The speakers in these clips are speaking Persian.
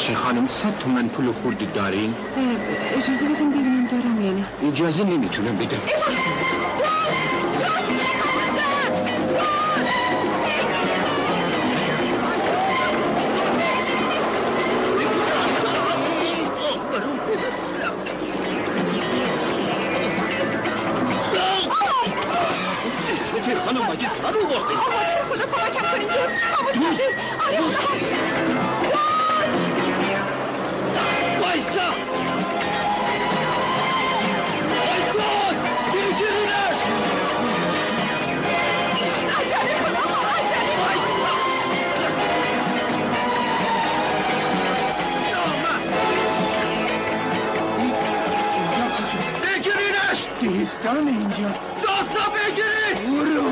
ببخشین خانم 100 تومن پول خورد دارین؟ اجازه بدیم ببینم دارم یا نه. اجازه نمیتونم بدم. چطور خانم مگه سر رو برده؟ خدا کمکم کنین دوست. آره اونهاش. بایستا! ای دوست! بگیرینش! عجله کن آقا عجله. بایستا! بگیرینش! دهستان اینجا. داستا بگیرین! برو.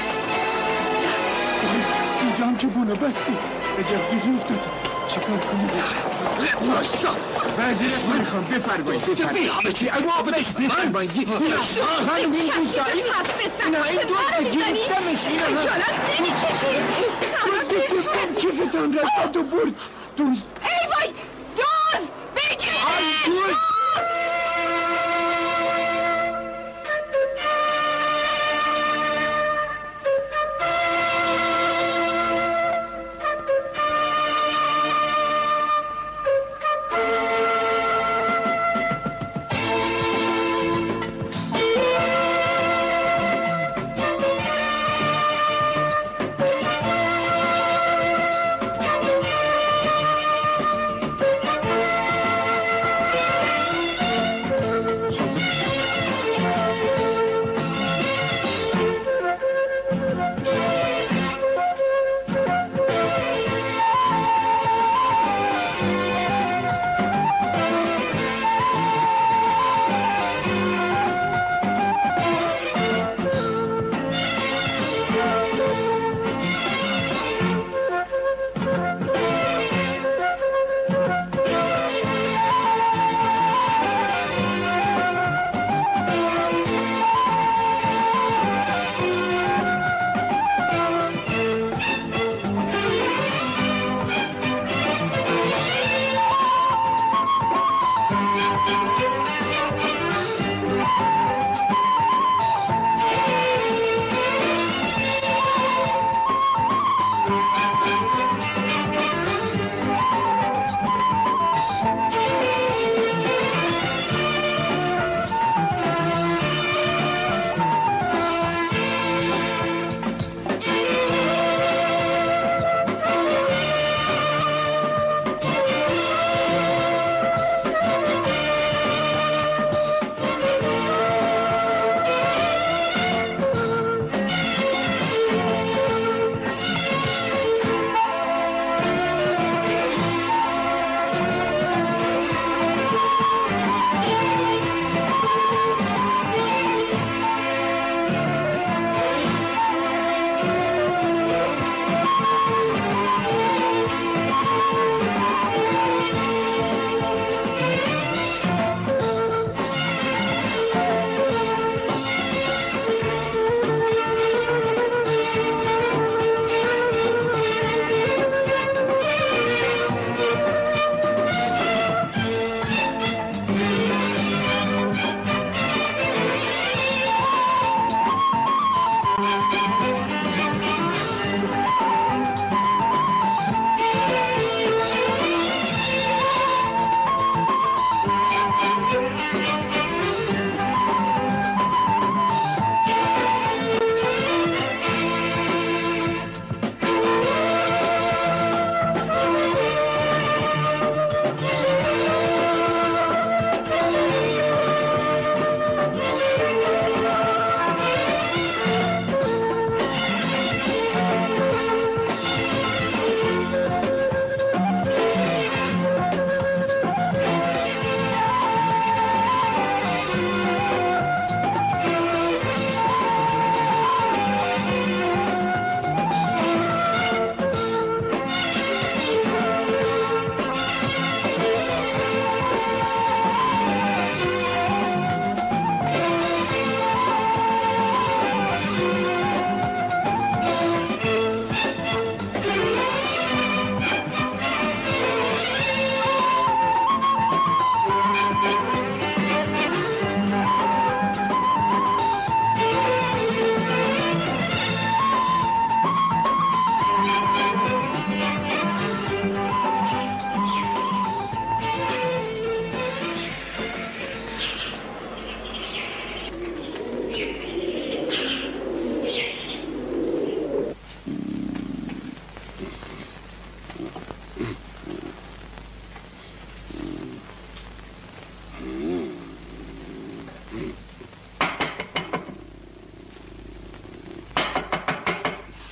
اینجا هم که بونو بستی. عجب گیری افتاد. چیکار کنید؟ بایستا! وزیرت میخوام بفرمایید. دوست بی همه چی عوابدش بفرمایید. خانم این دوست این دوست گرفتمش. خجالت نمیکشی. دوست کیفتان رفت و برد. دوست ای وای دوست بگیرینش.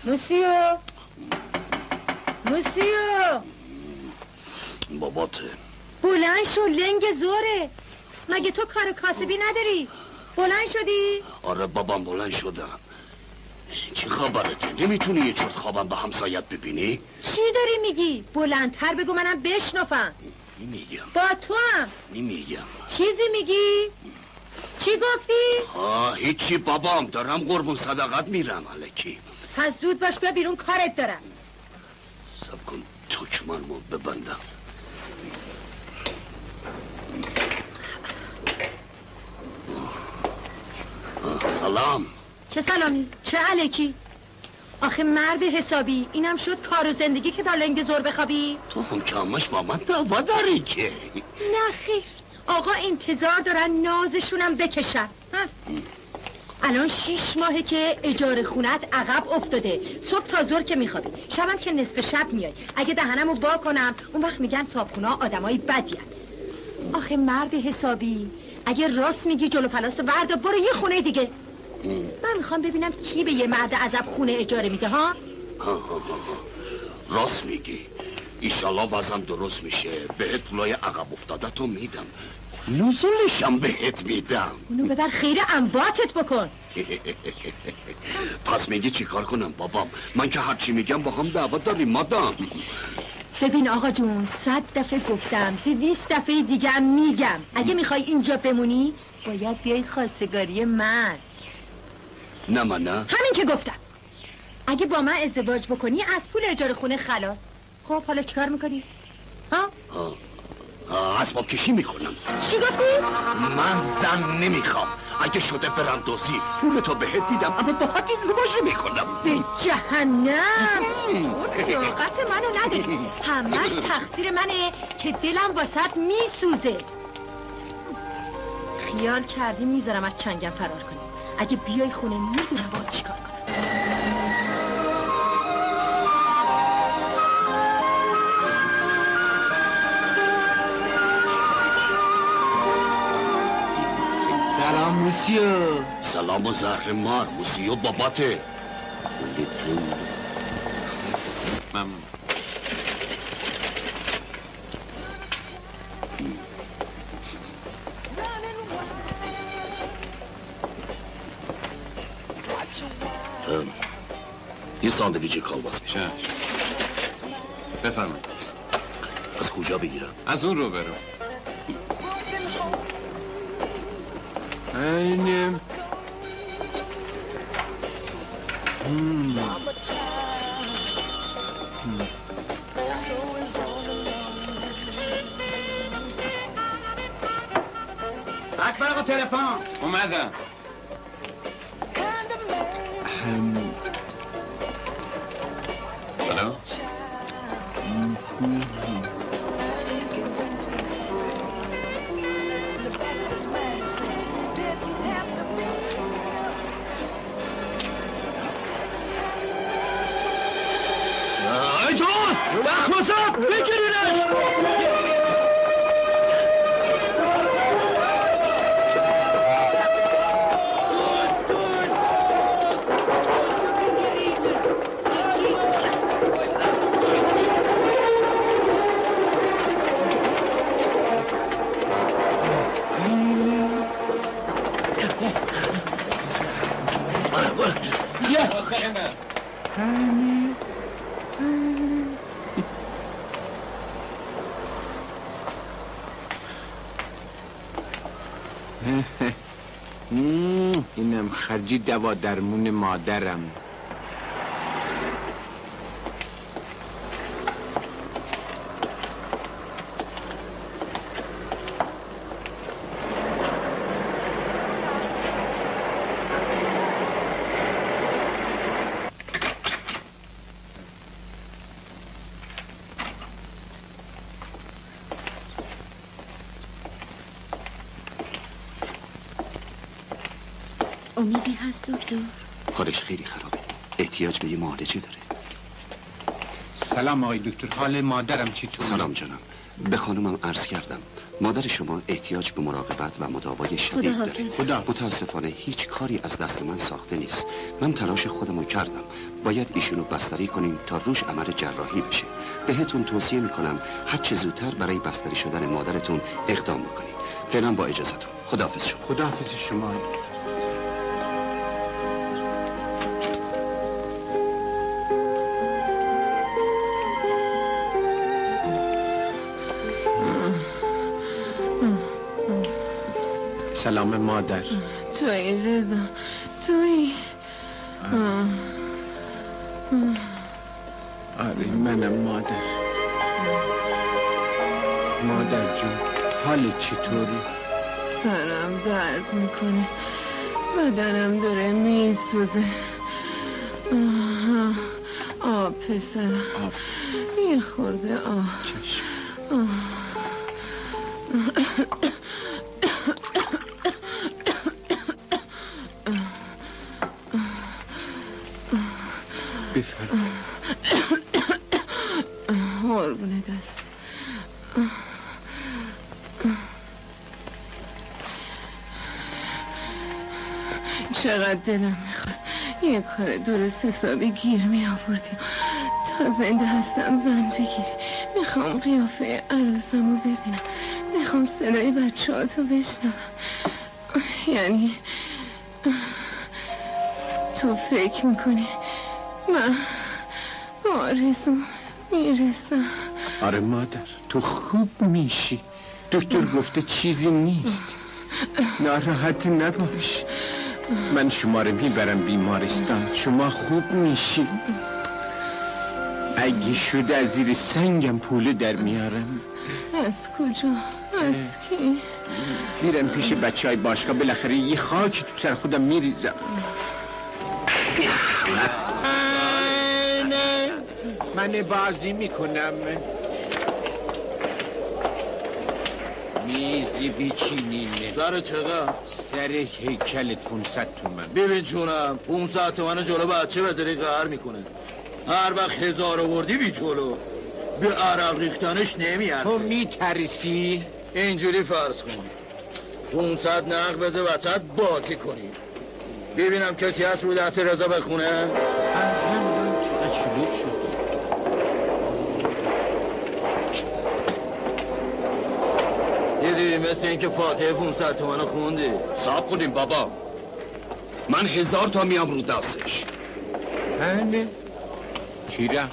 موسیو باباته بلند شو، لنگ زوره. مگه تو کار کاسبی نداری؟ بلند شدی؟ آره بابام بلند شدم. چی خبرته؟ نمیتونی یه چرت خوابم به همسایت ببینی؟ چی داری میگی؟ بلندتر بگو منم بشنفم. نمیگم. با تو هم نمیگم. چیزی میگی؟ چی گفتی؟ هیچی بابام، دارم قربون صدقت میرم الکی. پس زود باش بیا بیرون، کارت دارم. سب کن توکمنمو ببندم. سلام. چه سلامی؟ چه الکی؟ آخه مرد حسابی، اینم شد کار و زندگی که در لنگ زور بخوابی؟ تو هم که همش با من دعوا داری که. نه خیر، آقا انتظار دارن نازشونم بکشن. الان 6 ماهه که اجاره خونت عقب افتاده. صبح تا ظهر که میخوابی، شبم که نصف شب میای. اگه دهنمو وا کنم اون وقت میگن صابخونه ها آدمای بدین. آخه مرد حسابی، اگه راست میگی جلو پلاستو وردا برو یه خونه دیگه. من میخوام ببینم کی به یه مرد عزب خونه اجاره میده ها؟ راست میگی. ایشالله وضعم درست میشه بهت پولای عقب افتاده تو میدم، نزولشم بهت میدم. اونو ببر خیر امواتت بکن. پس میگی چی کار کنم بابام؟ من که هرچی میگم با هم دعوت داریم مادام. ببین آقا جون، 100 دفعه گفتم، 200 دفعه دیگه میگم، اگه میخوای اینجا بمونی باید بیای خواستگاری من. نه من نه. همین که گفتم. اگه با من ازدواج بکنی از پول اجاره خونه خلاص. خب حالا چیکار میکنی؟ ها؟ اسباب کشی میکنم. چی گفتی؟ من زن نمیخوام. اگه شده برم دوزی پولتو بهت میدم، اما با حدی ازدواج میکنم. به جهنم. تو لیاقت منو نداری. همش تقصیر منه که دلم واسط میسوزه. خیال کردی میذارم از چنگم فرار کنی. اگه بیای خونه میدونم باید چیکار کنم. سلام موسیو. سلام و زهر مار. موسیو باباته. ممنون. یه ساندویچ کالباس چه؟ بفرمایید. از کجا بگیرم؟ از اون رو برو. اینم اکبر آقا تلفن اومدم. الو؟ ای دوست! مخمصب! بگیرینش! اینم خرجی دوا درمون مادرم. امیدی هست دکتر؟ حالش خیلی خرابه، احتیاج به یه معالجه داره. سلام آقای دکتر، حال مادرم چطور؟ سلام جانم. به خانمم عرض کردم مادر شما احتیاج به مراقبت و مداوای شدید داره. خدا. متاسفانه هیچ کاری از دست من ساخته نیست. من تلاش خودمو کردم. باید ایشونو بستری کنیم تا روش عمل جراحی بشه. بهتون توصیه میکنم هر چه زودتر برای بستری شدن مادرتون اقدام بکنید. فعلا با اجازهتون. خداحافظ شما. خداحافظ شما. سلام مادر. توی رضا، توی آره منم مادر. مادر جون حالت چطوری؟ سرم درد میکنه، بدنم داره میسوزه. آب پسرم، آب. یه خورده آب. چشم. بفرم. قربونه دست. چقدر دلم میخواست یه کار درست حسابی گیر میآوردی تا زنده هستم زن بگیری. میخوام قیافه عروسمو ببینم، میخوام صدای بچه‌هاتو بشنوم. یعنی تو فکر میکنی من آرزو میرسم؟ آره مادر تو خوب میشی. دکتر گفته چیزی نیست. ناراحت نباش. من شما رو میبرم بیمارستان. شما خوب میشی. اگه شده از زیر سنگم پوله در میارم. از کجا؟ از کی؟ میرم پیش بچه های باشگاه. بالاخره یه خاک تو سر خودم میریزم. نه من بازی میکنم. میزی بیچینینه. سر چقدر؟ سر هیکلت 500 تومن. ببین جونم 500 تومن جلو بچه بذاری قهر میکنه. هر وقت 1000 آوردی بی جلو به عرق ریختنش نمیارزه. تو میترسی؟ اینجوری فرض کن 500 نقد بذار وسط بازی کنی. ببینم کسی هست رو دست رضا بخونه. شلوغ شد. دیدی مثل اینکه فاتحه 500 تومن خوندی. صاحب کنیم بابا. من 1000 تا میام رو دستش. هنه چیرم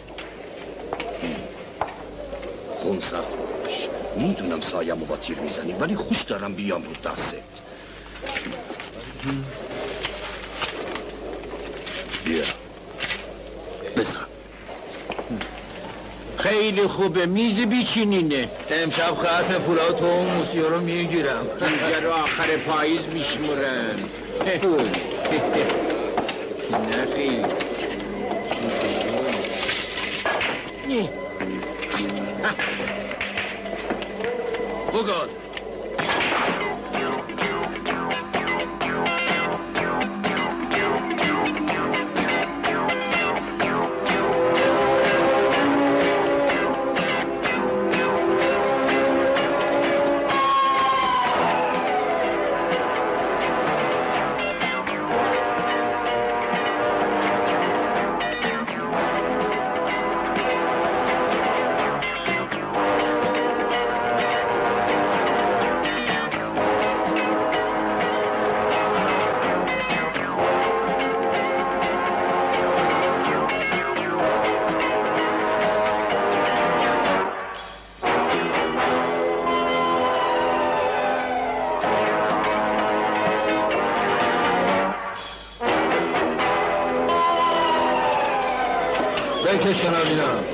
500 باش. میدونم سایمو با تیر میزنی ولی خوش دارم بیام رو دستت. بیا بزن. خیلی خوبه. میز بیچینینه. امشب ختم پولا تو اون موسیو رو میگیرم. اینجا رو آخر پاییز میشمورن. نه خیلی بگاد بکشن بینم.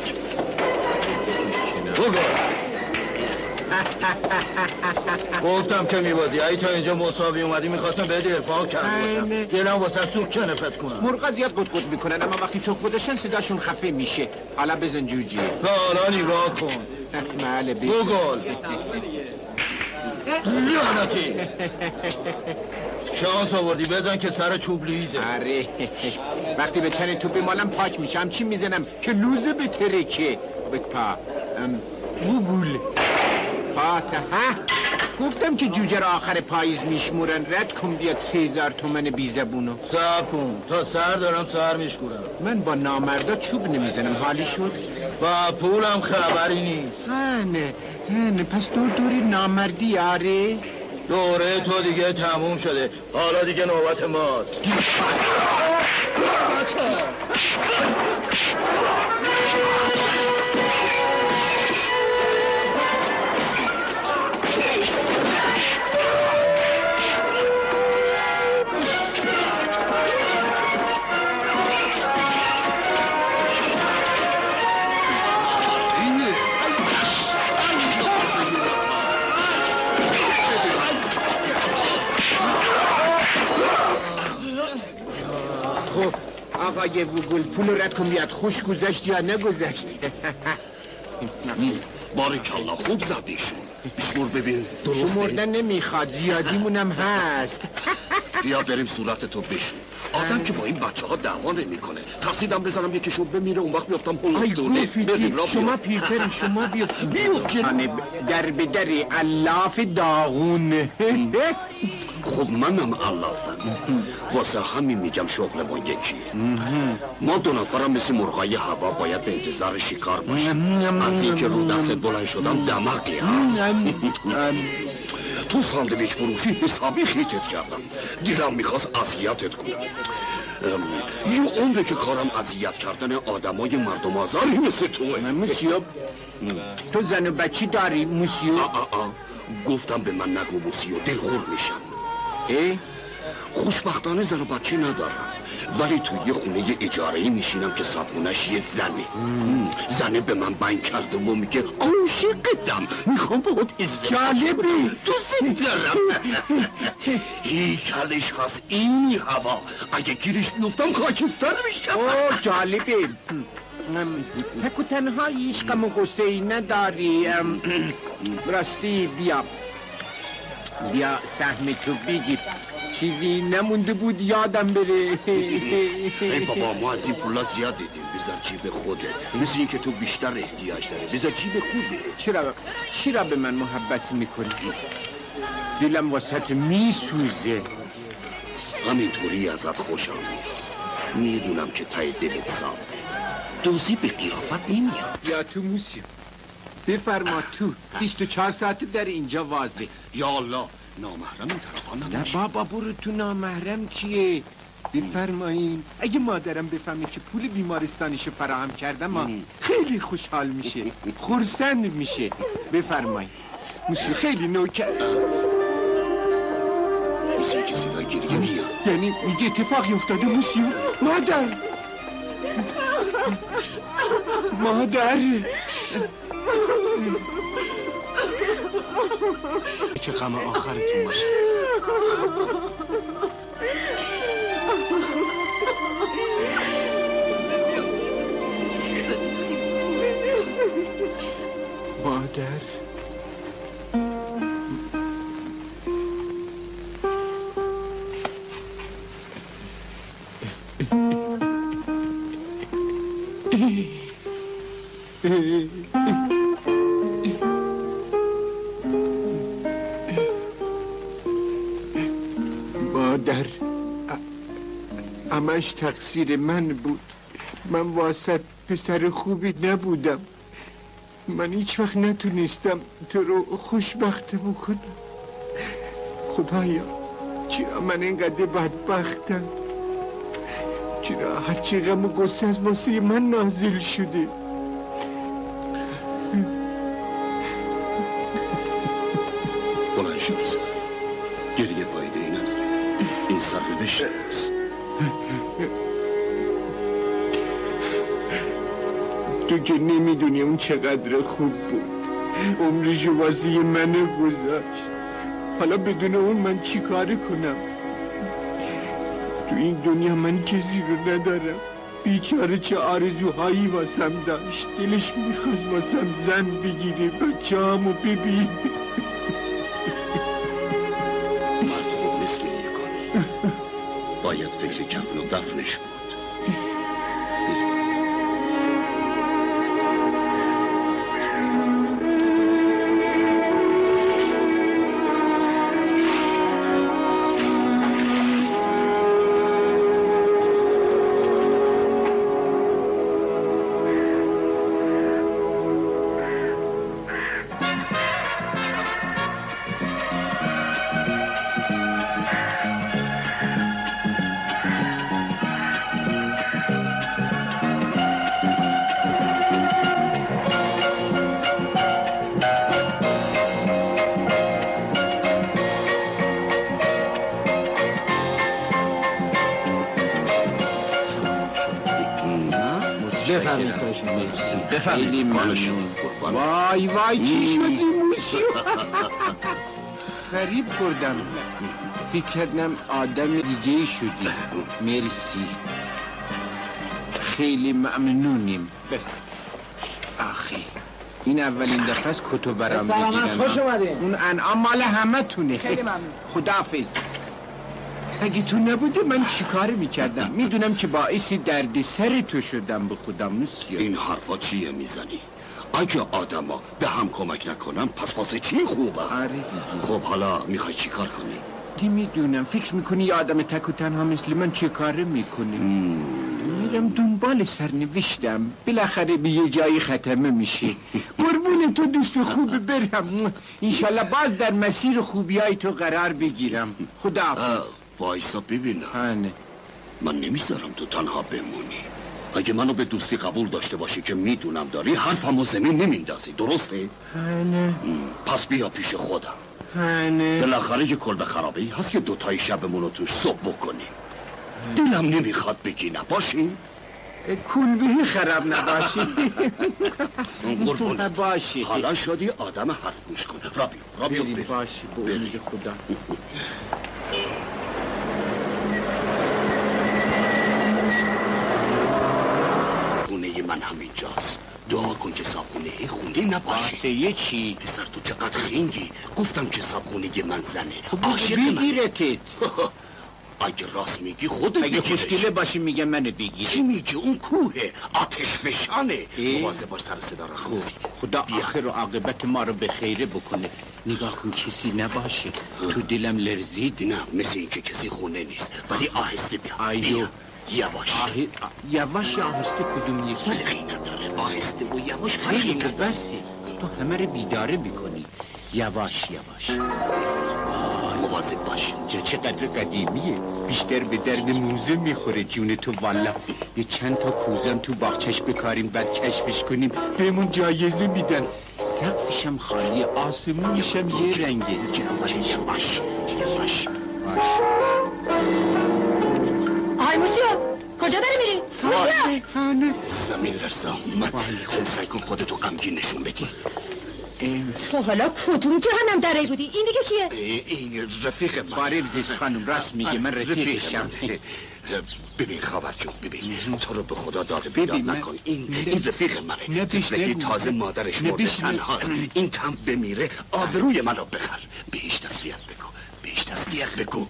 گفتم که میبازی. ای تا اینجا مساوی اومدی میخواستم به دفاع کرده باشم. دلم واسه سوخ کنفت کنم. مرغا زیاد قد میکنن اما وقتی تو خودشن صداشون خفه میشه. حالا بزن جوجه. حالا نگاه کن. معله بی گل لعنتی شانس آوردی. بزن که سر چوب لیزه. آره وقتی به تن تو بمالم پاک میشم. چی میزنم که لوزه به ترکه. بکپا گوگل فاتحه. گفتم که جوجه را آخر پاییز میشمورن. رد کن بیاد 3000 تومن بی زبونو. صبر کن تا سر دارم سر میشکورم. من با نامردا چوب نمیزنم. حالی شد؟ با پولم خبری نیست. نه پس دوری نامردی آره؟ دوره تو دیگه تموم شده. حالا دیگه نوبت ماست. آقای وگل پول رد کن بیاد. خوش گذشت یا نگذشت؟ باریکالله خوب زدیشون. بشمور ببین درسته؟ شمردن نمیخواد، زیادیمونم هست. بیا بریم صورت تو بشون. آدم که با این بچه ها دعوا نمیکنه. ترسیدم بزنم یکیشون بمیره اون وقت میافتم آی شما پیرتر شما بیا در به در الاف داغون. خب منم علافم. واسه همین میگم شغل ما یکیه. ما 2 نفرم مثل مرغای هوا باید به انتظار شکار باشیم. از این که رو دستت بلند شدم دمقی تو ساندویچ فروشی حسابی خیتت کردم. دیرم میخواست اذیتت کنم. یه عمره که کارم اذیت کردن آدمای مردم آزاری مثل توه. موسیو تو زن و بچی داری موسیو؟ گفتم به من نگو موسیو، دلخور میشم. خوشبختانه زن و بچه ندارم، ولی توی یه خونه اجاره‌ای میشینم که صابخونه‌اش یه زنه به من بین کرده و میگه عاشقتم، میخوام باهات ازدواج کنم، دوست دارم. هیکلش هست این هوا، اگه گیرش بیفتم خاکستر میشم. جالبه. تک و تنهایی عشقم و غصه ای نداری. راستی بیا سهم تو بگیر، چیزی نمونده بود یادم بره. ای بابا ما از این پولا زیاد دیدیم، بذار جیب خوده، مثل این که تو بیشتر احتیاج داره، بذار جیب خوده. چرا به من محبت میکنی؟ دلم واسط میسوزه. همینطوری ازت خوشم میاد، میدونم که ته دلت صافه، دوزی به قیافت نمیاد. یا تو موسیو بفرما تو. 24 ساعت در اینجا واضح. یا الله، نامحرم این طرفا نباشه. نه بابا برو تو. نامحرم کیه؟ بفرمایین. اگه مادرم بفهمه که پول بیمارستانشو فراهم کردم خیلی خوشحال میشه، خرسند میشه. بفرمایین موسیو. خیلی نوکر. مثل که صدای گریه میاد، یعنی میگه اتفاقی افتاده موسیو. مادر چه غم آخرتون باشه. مادر مادر همش تقصیر من بود. من واسط پسر خوبی نبودم. من هیچ وقت نتونستم تو رو خوشبخت بکنم. خدایا چرا من اینقدر بدبختم؟ چرا هرچی غم و غصه از واسه من نازل شده؟ بلند شد، گریه فایده ای نداره، این سرنوشت نیست. تو که نمیدونی اون چقدر خوب بود، عمرشو واسه من گذاشت. حالا بدون اون من چی کار کنم؟ تو این دنیا من کسی رو ندارم. بیچاره چه آرزوهایی واسم داشت، دلش میخواست واسم زن بگیره، بچه همو ببین. مرد خوب نیست گریه کنی، باید فکر کفن و دفنش بود. بفرمایید. خیلی ممنون. وای چی شدی موشی؟ غریب بردم، فکر کردم آدم دیگه شدی. مرسی، خیلی ممنونیم. آخی این اولین دفعه از کتو برام بگیرن. سلامت، خوش اومدین. اون انعام مال همه تونه. خیلی ممنون. خداحافظ. اگه تو نبوده من چیکار میکردم؟ میدونم که باعث درد سر تو شدم. به خدا موسیو. این حرفا چیه میزنی؟ اگه آدما به هم کمک نکنن پس واسه چی خوبه؟ آره. خب حالا میخوای چی کار کنی؟ نمیدونم. فکر میکنی یه آدم تک و تنها مثل من چه کاره میکنه؟ میرم دنبال سرنوشتم، بالاخره به یه جایی ختمه میشه. قربون تو دوست خوب برم. انشالله باز در مسیر خوبیای تو قرار بگیرم. خداحافظ. وایسا ببینم. هانه من نمیذارم تو تنها بمونی. اگه منو به دوستی قبول داشته باشی که میدونم داری حرفمو زمین نمیندازی، درسته؟ هانه پس بیا پیش خودم. هانه بالاخره یه کلبه خرابه‌ای هست که دوتای شبمونو توش صبح بکنی. دلم نمیخواد بگی نباشی؟ کلبه خراب نباشی. قربونت. باشی. حالا شدی آدم حرف گوش کن. را بیا بریم. باشی به امید خدا. خونه من همینجاست. دعا کن که صابخونه خونه نباشی. واسه یه چی؟ پسر تو چقدر خنگی. گفتم که صابخونه من زنه. خب عاشق من. بگیرتت. اگه راست میگی خودت اگه بگیرش. خوشگله باشی میگه منو بگیره. چی میگی؟ اون کوه آتش فشانه. مواظب باش سر صدا را خوزی. خدا آخر و عاقبت ما رو به خیره بکنه. نگاه کن کسی نباشه. تو دلم لرزید. نه مثل این که کسی خونه نیست، ولی آهسته بیا. آیو. بیا. یواش. یواش آهسته کدوم یکی؟ فرقی نداره، آهسته و یواش فرقی خیلی که نداره. بسی. تو همه رو بیداره میکنی. یواش یواش. مواظب باش. چقدر قدیمیه. بیشتر به درد موزه میخوره جون تو. والا یه چند تا کوزم تو باغچش بکاریم بعد کشفش کنیم بهمون جایزه میدن. سقفشم خالی، آسمونشم یه رنگه. یواش یواش. آی موسیو کجا داری میری؟ موسیو هانه زمین لرزا من. سعی کن خودتو غمگین نشون بدی. تو حالا کدوم جهنم درهی بودی؟ این دیگه کیه؟ این رفیق من. باره زیست خانم راست میگه. من رفیقشم. ببین خبرجون، ببین تو رو به خدا داد بیداد ببین، نکن. این رفیق منه. بیش طفلکی نگو. تازه مادرش مرده تنهاست. این کم بمیره آبروی منو بخر. بهش تسلیت بکن، بهش تسلیت بکن.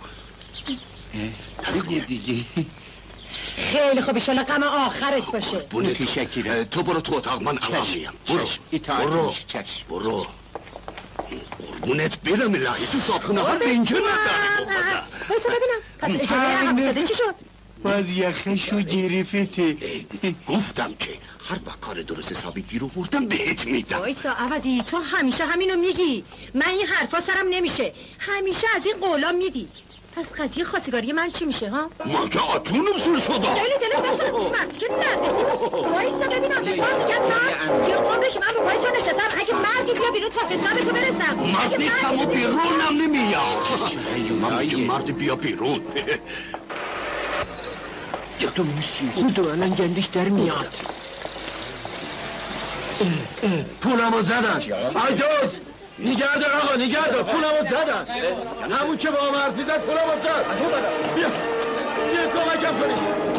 بگو دیگه. خیلی خوب ایشالا غم آخرت باشه. متشکرم. تو برو تو اتاق، من الان میام. برو برو. چشم. برو. قربونت برم الهی، تو صابخونه ها بنجه نداری بخدا. بایستا ببینم پس اجازه عقب افتاده چی شد؟ باز یخشو گرفته. گفتم که هر وقت کار درست حسابی گیر آوردم بهت میدم. وایسا عوضی تو همیشه همینو میگی. من این حرفا سرم نمیشه. همیشه از این قولا میدی. پس قضیه خواستگاری من چی میشه ها؟ ما که آتونم سور شده. دلت بخواد این مرد که نده. وایسا ببینم به تو میگم من یه عمره که من به پای تو نشستم. اگه مردی بیا بیرون تا حساب تو برسم. مرد نیستم و بیرونم نمیام. من میگم مرد بیا بیرون. تو موسی خودو الان گندش در میاد. پولمو زدن. آیدوز نگردار آقا نگردار. پولمو زدن. همون که با هم حرف میزد پولمو زد. بیا بیا کمکم کنی.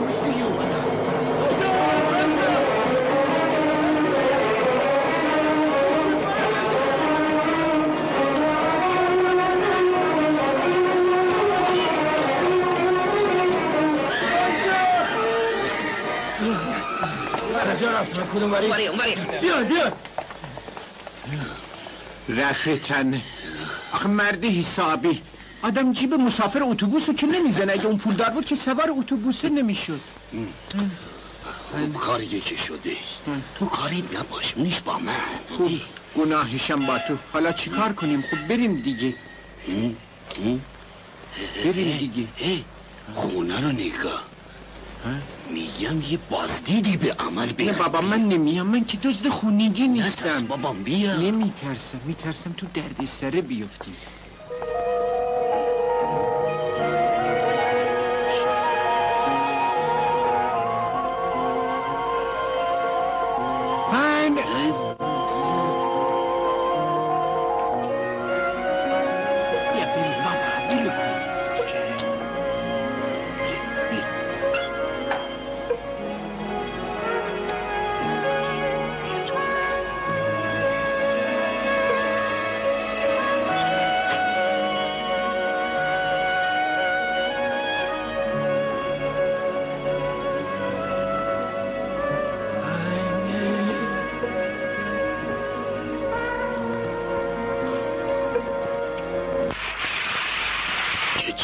کجا رفت؟ از کدوم بری؟ بیا رختن. آخه مرد حسابی. آدم جیب مسافر اتوبوسو که نمیزنه. اگه اون پول دار بود که سوار اتوبوسه نمیشد. کاری یکی شده. تو کاری نباش، نیش با من. خوب گناهشم با تو. حالا چی کار کنیم؟ خب بریم دیگه. بریم دیگه. خونه رو نگاه. میگم یه بازدیدی به عمل بیار. نه بابا من نمیام. من که دزد خونگی نیستم. نترس بابام بیا. میترسم تو درد سره بیفتیم.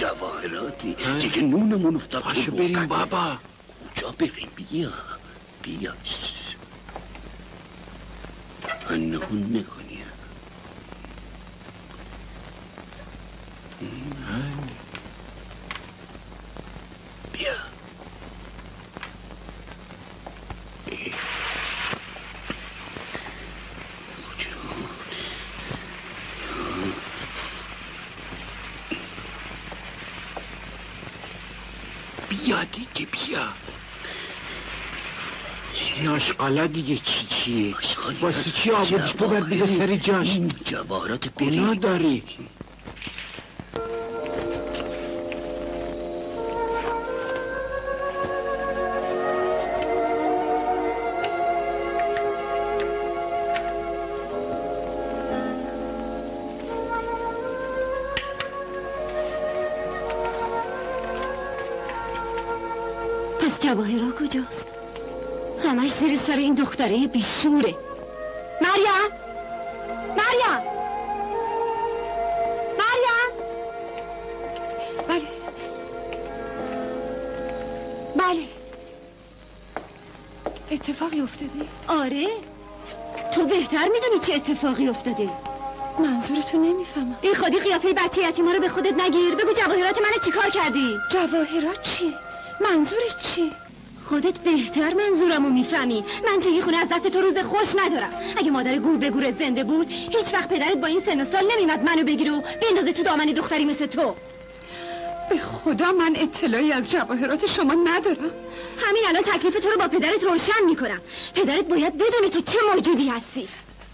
جواهراتی دیگه نونمون افتاد. پاشو بریم بابا. کجا بریم؟ بیا نهون نکنی. بیا بیا دیگه بیا. این آشقالا دیگه چیه؟ واسه چی آبودش ببر بیزه سر جاش؟ این جواهرات بری اونا داری. پس جواهرها کجاست؟ همش زیر سر این دختره بیشوره. مریم! بله اتفاقی افتاده؟ آره، تو بهتر میدونی چه اتفاقی افتاده. منظورتو نمیفهمم. این خودی قیافه بچه یتیما رو به خودت نگیر. بگو جواهرات منو چیکار کردی؟ جواهرات چیه؟ منظورت چیه؟ خودت بهتر منظورمو میفهمی. من توی این خونه از دست تو روز خوش ندارم. اگه مادر گور به گورت زنده بود هیچ وقت پدرت با این سن و سال نمیمد منو بگیره و بندازه تو دامن دختری مثل تو. به خدا من اطلاعی از جواهرات شما ندارم. همین الان تکلیف تو رو با پدرت روشن میکنم. پدرت باید بدونه تو چه موجودی هستی.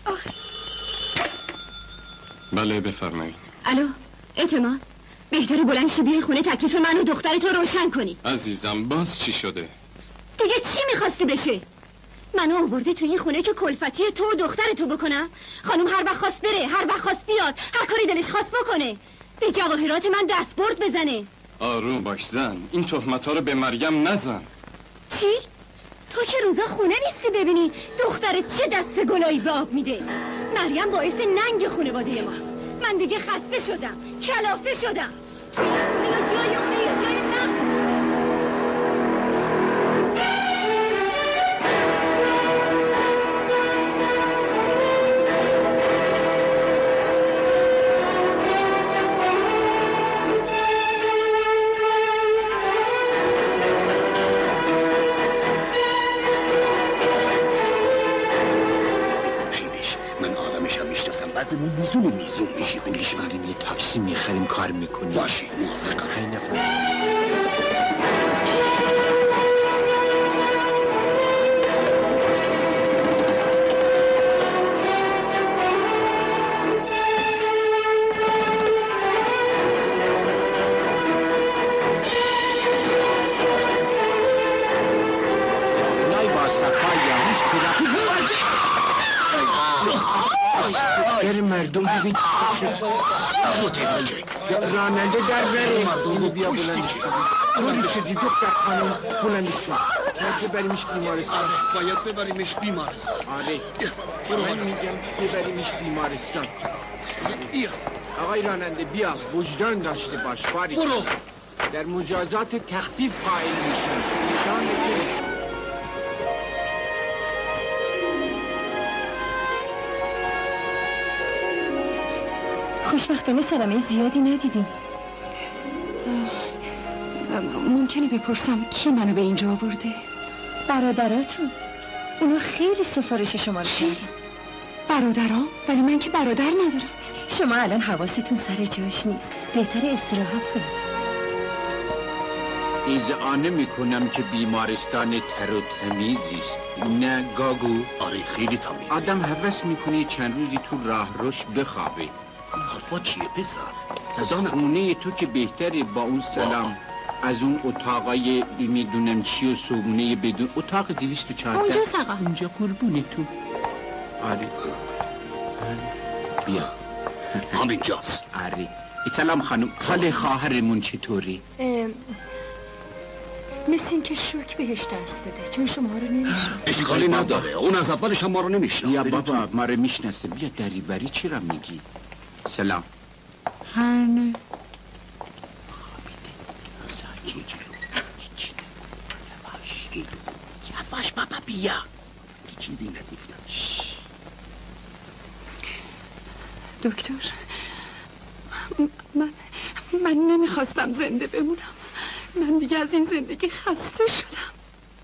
بله بفرمایید. الو اعتماد، بهتره بلند شی بیای خونه تکلیف من و دخترت رو روشن کنی. عزیزم باز چی شده؟ دیگه چی میخواستی بشه؟ منو آورده تو این خونه که کلفتی تو و دخترتو بکنم؟ خانم هر وقت خواست بره، هر وقت خواست بیاد، هر کاری دلش خواست بکنه، به جواهرات من دستبرد بزنه. آروم باش زن، این تهمت‌ها رو به مریم نزن. چی؟ تو که روزا خونه نیستی ببینی دخترت چه دست گلایی به آب میده. مریم باعث ننگ خانواده ماست. من دیگه خسته شدم، کلافه شدم. تو این خونه یا جای اونه یا جای من. بعضمون میزون میشه. بگیش بریم یه تاکسی میخریم کار میکنیم. باشه موافقم. 5 نفر. نای با صفایی هیچ طرفی در مردم ببین راننده در بریم. اینو بیا بلندش کن. بلند شدی دختر خانم، بلندش کن. باید ببریمش بیمارستان. باید ببریمش بیمارستان. آره من میگم ببریمش بیمارستان. بیا آقای راننده بیا، وجدان داشته باش. باری برو. در مجازات تخفیف قائل میشن. خوشبختانه صدمه زیادی ندیدیم. ممکنه بپرسم کی منو به اینجا آورده؟ برادراتون. اونا خیلی سفارش شما رو کردن. برادرام؟ ولی من که برادر ندارم. شما الان حواستون سر جاش نیست. بهتره استراحت کنید. ایزعانه میکنم که بیمارستان تر و تمیزیست. نه گاگو؟ آره خیلی تمیزه. آدم هوس میکنه چند روزی تو راه روش بخوابه. این حرفا چیه پسر؟ از نمونه تو که بهتره با اون سلام از اون اتاقای میدونم چی و صبونه بدون اتاق 214 اونجا سقا اونجا قربونه تو. آره بیا همینجاست. آره سلام خانم. حال خواهرمون چطوری؟ مثل این که شوک بهش دست داده چون شما رو نمیشناسه. اشکالی نداره، اون از اولش هم ما رو نمیشناسه. یا بابا ما رو میشناسه. بیا دریوری چی را میگی؟ سلام هنه باش بابا بیا چیزی نگفتم. دکتر من نمیخواستم زنده بمونم. من دیگه از این زندگی خسته شدم.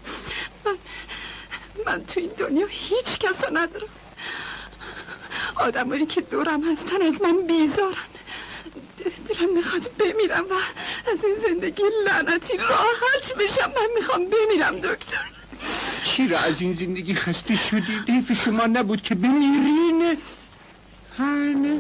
من تو این دنیا هیچ کس رو ندارم. آدمایی که دورم هستن از من بیزارن. دلم میخواد بمیرم و از این زندگی لعنتی راحت بشم. من میخوام بمیرم دکتر. چرا از این زندگی خسته شدی؟ حیف شما نبود که بمیرین؟ هنه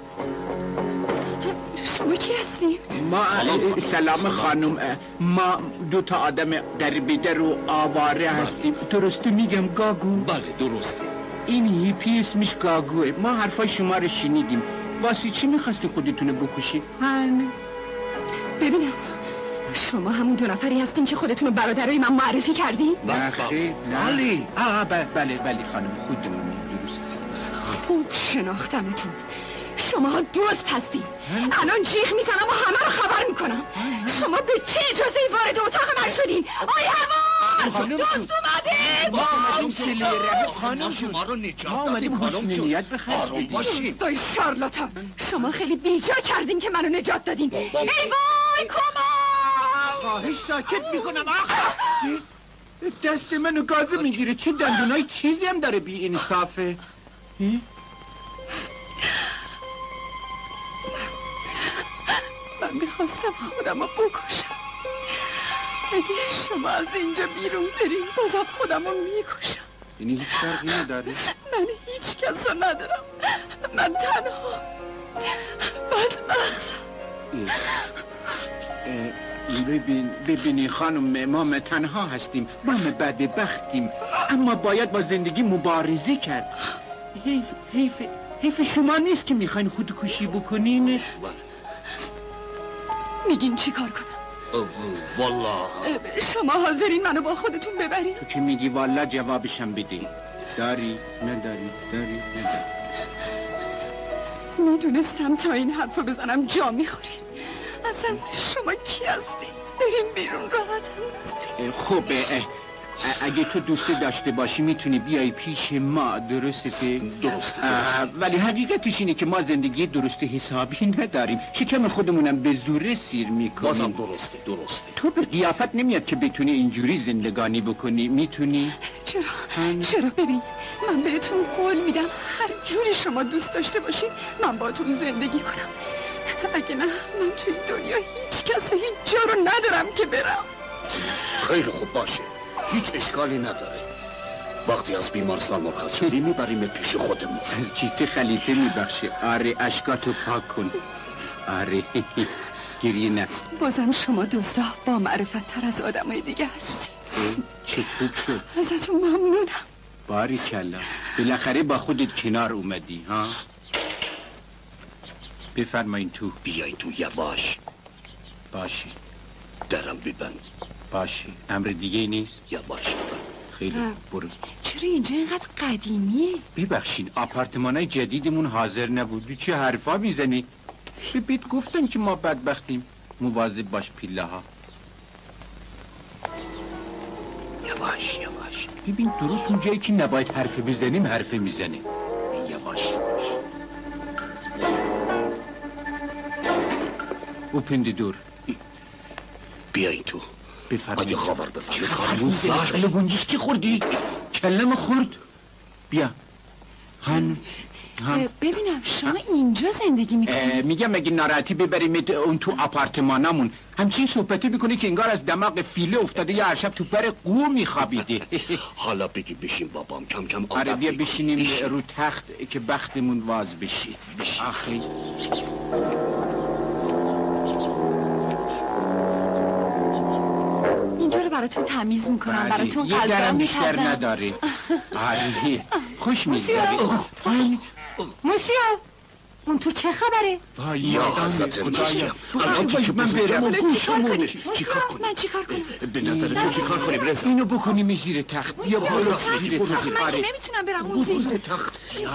شما کی هستین؟ ما سلام خانم، ما 2 تا آدم در بیدر و آواره هستیم. درسته میگم گاگو؟ بله درسته. این هیپی اسمش گاگوه. ما حرفای شما رو شنیدیم. واسه چی میخواستی خودتونو بکشی؟ هنه ببینم شما همون 2 نفری هستین که خودتونو برادرای من معرفی کردین؟ نه خیر نه. بله خانم خودمون. درست خوب شناختمتون. شما دوست هستین. الان جیغ میزنم و همه رو خبر میکنم. شما به چه اجازه وارد اتاق من شدین؟ آی هوار دوست اومده. ما اومدیم کلیره خانم شما رو نجات ما اومدیم حسنیت بخیر باشین. دوستای شارلاتان شما خیلی بیجا کردین که منو نجات دادین. ای وای کمک. خواهش ساکت میکنم. دست منو گازه میگیره. چه دندونای چیزی هم داره بی انصافه. من میخواستم خودم رو بکشم. اگه شما از اینجا بیرون برین بازم خودم رو میکشم. یعنی هیچ فرقی نداره؟ من هیچ کس رو ندارم. من تنها بدبختم. ببینی خانم ما تنها هستیم. ما بدبختیم اما باید با زندگی مبارزه کرد. حیف شما نیست که میخواین خودکشی بکنین؟ میگین چی کار کنم؟ والله شما حاضرین منو با خودتون ببرین؟ تو که میگی والله جوابشم بدین. داری نداری میدونستم تا این حرفو بزنم جا میخورین. اصلا شما کی هستین؟ بریم بیرون راحت. خب اگه تو دوست داشته باشی میتونی بیای پیش ما. درسته؟ درسته. ولی حقیقتش اینه که ما زندگی درست حسابی نداریم. شکم خودمونم به زوره سیر میکنیم. بازم درسته. تو به قیافت نمیاد که بتونی اینجوری زندگانی بکنی. میتونی؟ چرا ببین من بهتون قول میدم هر جوری شما دوست داشته باشین من با تو زندگی کنم. اگه نه من توی دنیا هیچ کس و هیچ جا رو ندارم که برم. خیلی خوب باشه، هیچ اشکالی نداره. وقتی از بیمارستان مرخص شدی میبریم پیش خودمون. از کیسه خلیفه میبخشه. آره اشکاتو پاک کن. آره گریه نه. بازم شما دوستا با معرفت تر از آدمای دیگه هستی. چه خوب شد. ازتون ممنونم. باریکلا بالاخره با خودت کنار اومدی ها. بفرمایین تو. بیاین تو یواش. باشی درم ببند. باشی امر دیگه نیست. یواش. خیلی برو. چرا اینجا اینقدر قدیمیه؟ ببخشید آپارتمانای جدیدمون حاضر نبود. چه حرفا میزنی؟ بیت گفتن که ما بدبختیم. مواظب باش پیله ها. یواش. ببین درست اون جایی که نباید حرف بزنیم حرف میزنیم. یواش. اوپن دی دور. بیاین تو. بفرمایید. اگه خاور بفهمه کارمون سر. کله گنجش کی خوردی؟ کلم خورد. بیا. هن. ببینم شما اینجا زندگی میکنی؟ میگم اگه ناراحتی ببریم اون تو آپارتمانمون. همچین صحبتی میکنی که انگار از دماغ فیله افتاده یا هر شب تو پر قو میخوابیده. حالا بگی بشین بابام کم کم عادت. آره بیا بشینیم رو تخت که بختمون واز بشی. آخی اینجا رو براتون تمیز میکنم. براتون غذا بیشتر نداره. خوش میگذاره. موسیو اون تو چه خبره؟ یا حضرت مجیم الان که من برم چیکار کنیم؟ من چیکار کنم؟ به نظر تو چیکار کنیم رضا؟ اینو بکنیم زیر تخت. بیا برو زیر تخت. من که نمیتونم برم اون زیر تخت.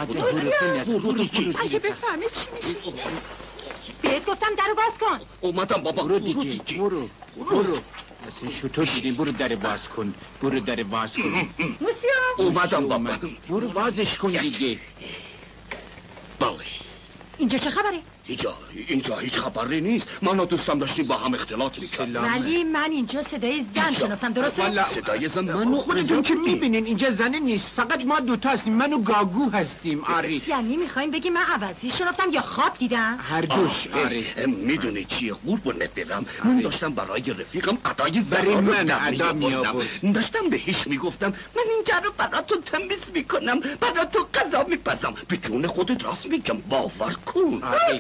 اگه بفهمه چی میشه؟ بهت گفتم درو باز کن. اومدم بابا. برو دیگه. برو اصلا شطور شیرین برو در باز کن، برو در باز کن. موسیو اومدم بابا. برو بازش کن دیگه. بله اینجا چه خبره؟ اینجا هیچ خبری نیست. من و دوستم داشتیم با هم اختلاط میکردیم. ولی من اینجا صدای زن شنفتم، درسته؟ صدای زن من خودتون که میبینین اینجا زن نیست، فقط ما دوتا هستیم، من و گاگو هستیم. آره یعنی میخوایم بگی من عوضی شنفتم یا خواب دیدم؟ هر دوش. آره میدونی چیه قربونت برم، من داشتم برای رفیقم ادای برای زن من ادا میآورد. داشتم بهش میگفتم من اینجا رو براتون تمیز میکنم، براتون غذا میپزم. به جون خودت راست میگم، باور کن. آره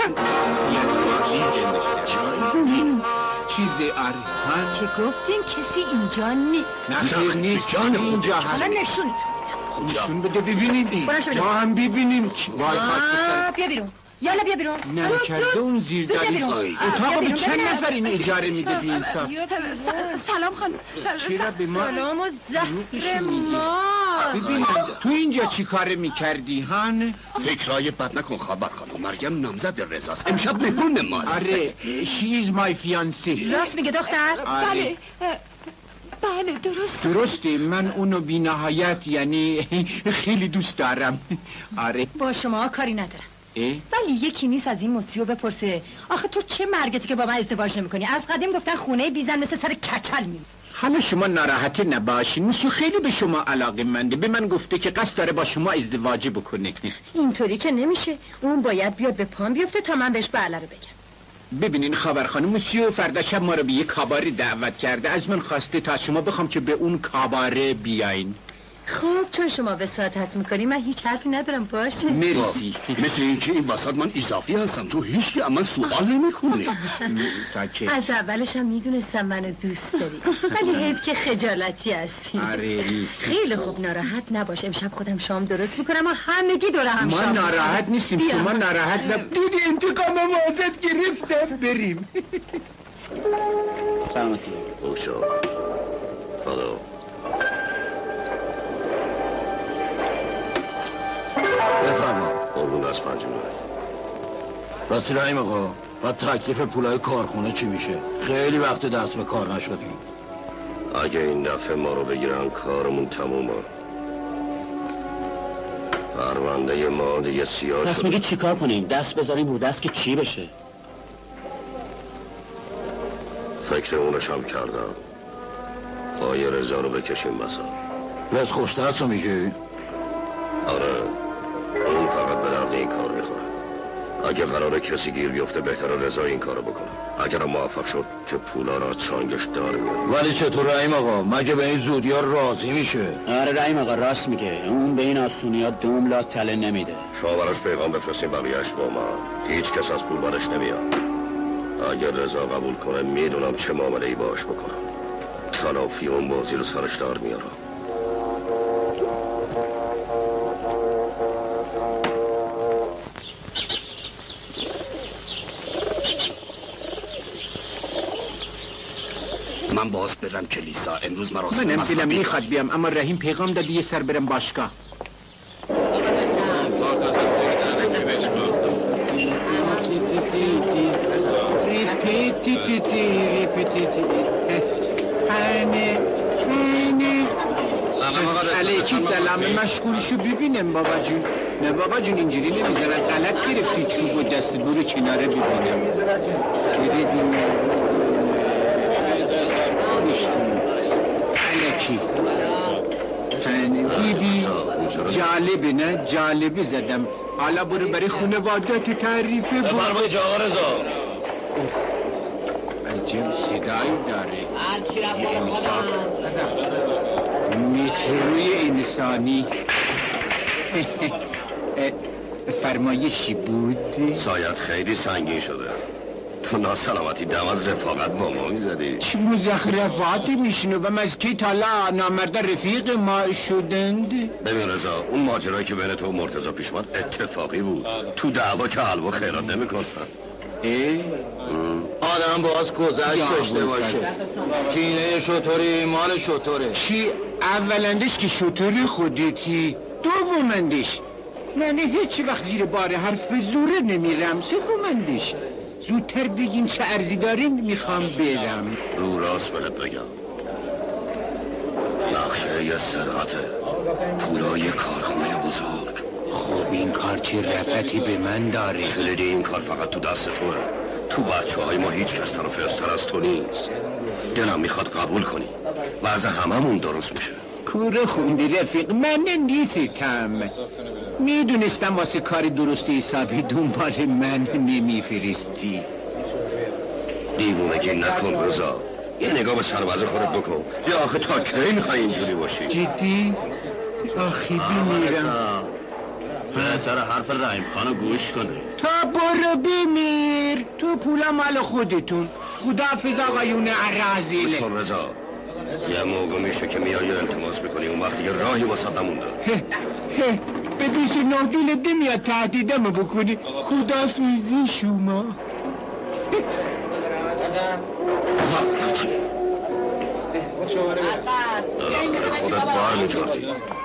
چیزی. آره که گفتین کسی اینجا نیست. نه نیست، اینجا هست. حالا نشونتون نشون بده ببینیم، ما هم ببینیم. بیا بیرون، یالا بیا بیرون. نه کرده اون زیرداری اتاق به چند نفر این اجاره میده بی انصاف؟ سلام خانم. چرا به ما سلام و زهر ما. ببین تو اینجا چی کاره میکردی هان؟ فکرای بد نکن خبر کنم، مریم نامزد رضاست، امشب مهمون ماست. آره she is my fiancée. راست میگه دختر؟ بله بله درسته، من اونو بی نهایت یعنی خیلی دوست دارم. آره با شما کاری ندارم، ولی یکی نیست از این موسیو بپرسه آخه تو چه مرگتی که با من ازدواج نمی‌کنی؟ از قدیم گفتن خونه بیزن مثل سر کچل میمونه. حالا شما ناراحت نباشین، موسیو خیلی به شما علاقه منده، به من گفته که قصد داره با شما ازدواج بکنه. اینطوری که نمیشه، اون باید بیاد به پام بیفته تا من بهش بله رو بگم. ببینین خبر خانم، موسیو فردا شب ما رو به یه کاباره دعوت کرده، از من خواسته تا شما بخوام که به اون کاباره بیاین. خب چون شما وساطت میکنی من هیچ حرفی ندارم، باشه. مرسی. مثل اینکه این وسط من اضافی هستم، چون هیچ که من سوال نمیکنه. ساکت. از اولش هم میدونستم منو دوست داری، ولی حیف که خجالتی هستی. آره خیلی خوب، ناراحت نباش، امشب خودم شام درست میکنم و همگی دور هم شام. ما ناراحت نیستیم، شما ناراحت دیدی انتقام ما ازت گرفتم. بریم. سلامتی. اوشا حالا بفرما. قربون دست پنجمه. راستی رحیم آقا، بعد تکلیف پولای کارخونه چی میشه؟ خیلی وقت دست به کار نشدیم. اگه این دفعه ما رو بگیرن کارمون تمومه. پرونده ما دیگه سیاه شده. پس میگی چیکار کنیم؟ دست بذاریم رو دست که چی بشه؟ فکر اونش هم کردم. پای رضا رو بکشیم بسا. رز خوش دست رو میگی؟ آره، اون فقط به درد این کار میخوره. اگه قراره کسی گیر بیفته بهتره رضا این کارو بکنه. اگر موفق شد که پولا را چانگش دار میاد. ولی چطور رحیم آقا؟ مگه به این زودی ها راضی میشه؟ آره رحیم آقا راست میگه، اون به این آسونی ها دوملا تله نمیده. شما براش پیغام بفرستیم بقیهش با من. هیچ کس از پول برش نمیاد. اگر رضا قبول کنه میدونم چه معامله ای باش بکنم. تلافی اون بازی رو سرش دار میارم. من باز برم کلیسا، امروز مراسم منم دلم میخواد بیام، اما رحیم پیغام داد یه سر برم باشگاه. علیکی سلام، مشغولشو ببینم بابا جون. نه بابا جون اینجوری نمیذارن، غلط گرفتی چوب و دست برو کناره ببینم. علیکی دیدی؟ جالبه نه؟ جالبه زدم. حالا برو برای خانوادت تعریفه. بفرمایید آقا رضا. عجب صدایی داره. میتروی انسانی. فرمایشی بود؟ سایت خیلی سنگین شده. تو ناسلامتی دم از رفاقت با ما میزدی. چه مزخرفاتی میشنوم از کی تالا نامرد رفیق ما شدند؟ ببین رضا، اون ماجرایی که بین تو و مرتضی پیش اومد اتفاقی بود. تو دعوا که حلوا خیرات نمیکنه. آدم باز گذشت داشته باشه. کینه شطوری ایمان شطوره. چی اولندش که شطور خودتی، دومندش من هیچ وقت زیر بار حرف زوره نمیرم، سومندش زودتر بگین چه ارزی دارین، میخوام برم. رو راست بهت بگم، نقشه یه سرعته، پولای کارخونه بزرگ. خب این کار چه رفتی به من داره؟ کلید این کار فقط تو دست توه. تو بچه های ما هیچ کس طرفدار از تو نیست. دلم میخواد قبول کنی، وضع هممون درست میشه. کوره خوندی رفیق، من نیستم. میدونستم واسه کار درست حسابی دنبال من نمیفرستی. دیوونگی نکن رضا، یه نگاه به سرباز خودت بکن. یا آخه تا کی میخوای اینجوری باشی؟ جدی؟ آخی بمیرم. بهتر حرف رحیم خانو گوش کنه. تا برو بمیر، تو پولا مال خودتون. خداحافظ آقایون گوش عرازیله. کن رضا، یه موقع میشه که میای التماس میکنی، اون وقتی که راهی واسه نمونده. به 29 دیل میاد تهدیدم بکنی. خداحافظی شما. بالاخره خودت بار میجردی.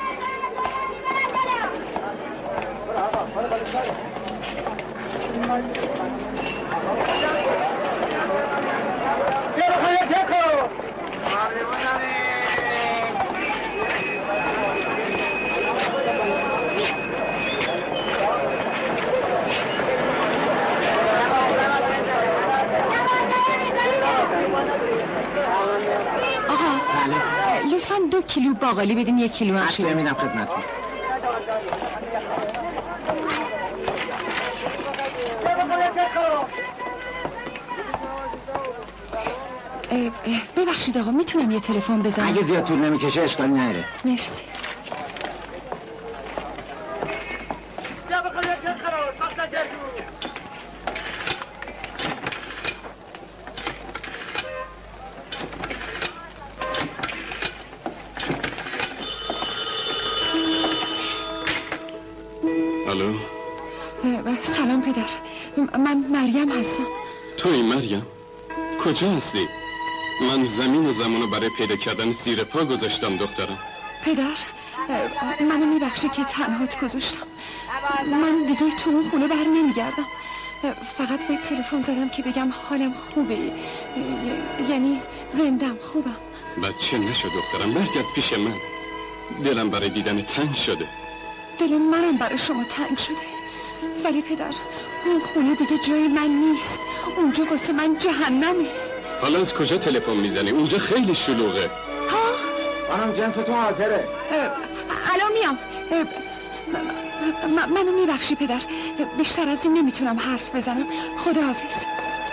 لطفاً 2 کیلو باقالی بدین، 1 کیلو هم شیرینی. میدم خدمتتون. ببخشید آقا، میتونم یه تلفن بزنم؟ اگه زیاد طول نمیکشه اشکالی نداره. مرسی. الو. سلام پدر، من مریم هستم. توی مریم؟ کجا هستی؟ من زمین و زمانو برای پیدا کردن زیر پا گذاشتم دخترم. پدر، منو میبخشی که تنهات گذاشتم. من دیگه تو اون خونه بر نمیگردم. فقط به تلفن زدم که بگم حالم خوبه، یعنی زندم، خوبم. بچه نشو دخترم، برگرد پیش من. دلم برای دیدن تنگ شده. دل منم برای شما تنگ شده، ولی پدر اون خونه دیگه جای من نیست. اونجا واسه من جهنمه. حالا از کجا تلفن میزنی؟ اونجا خیلی شلوغه. ها؟ منم جنستون حاضره. الان میام. منو میبخشی پدر، بیشتر از این نمیتونم حرف بزنم. خداحافظ.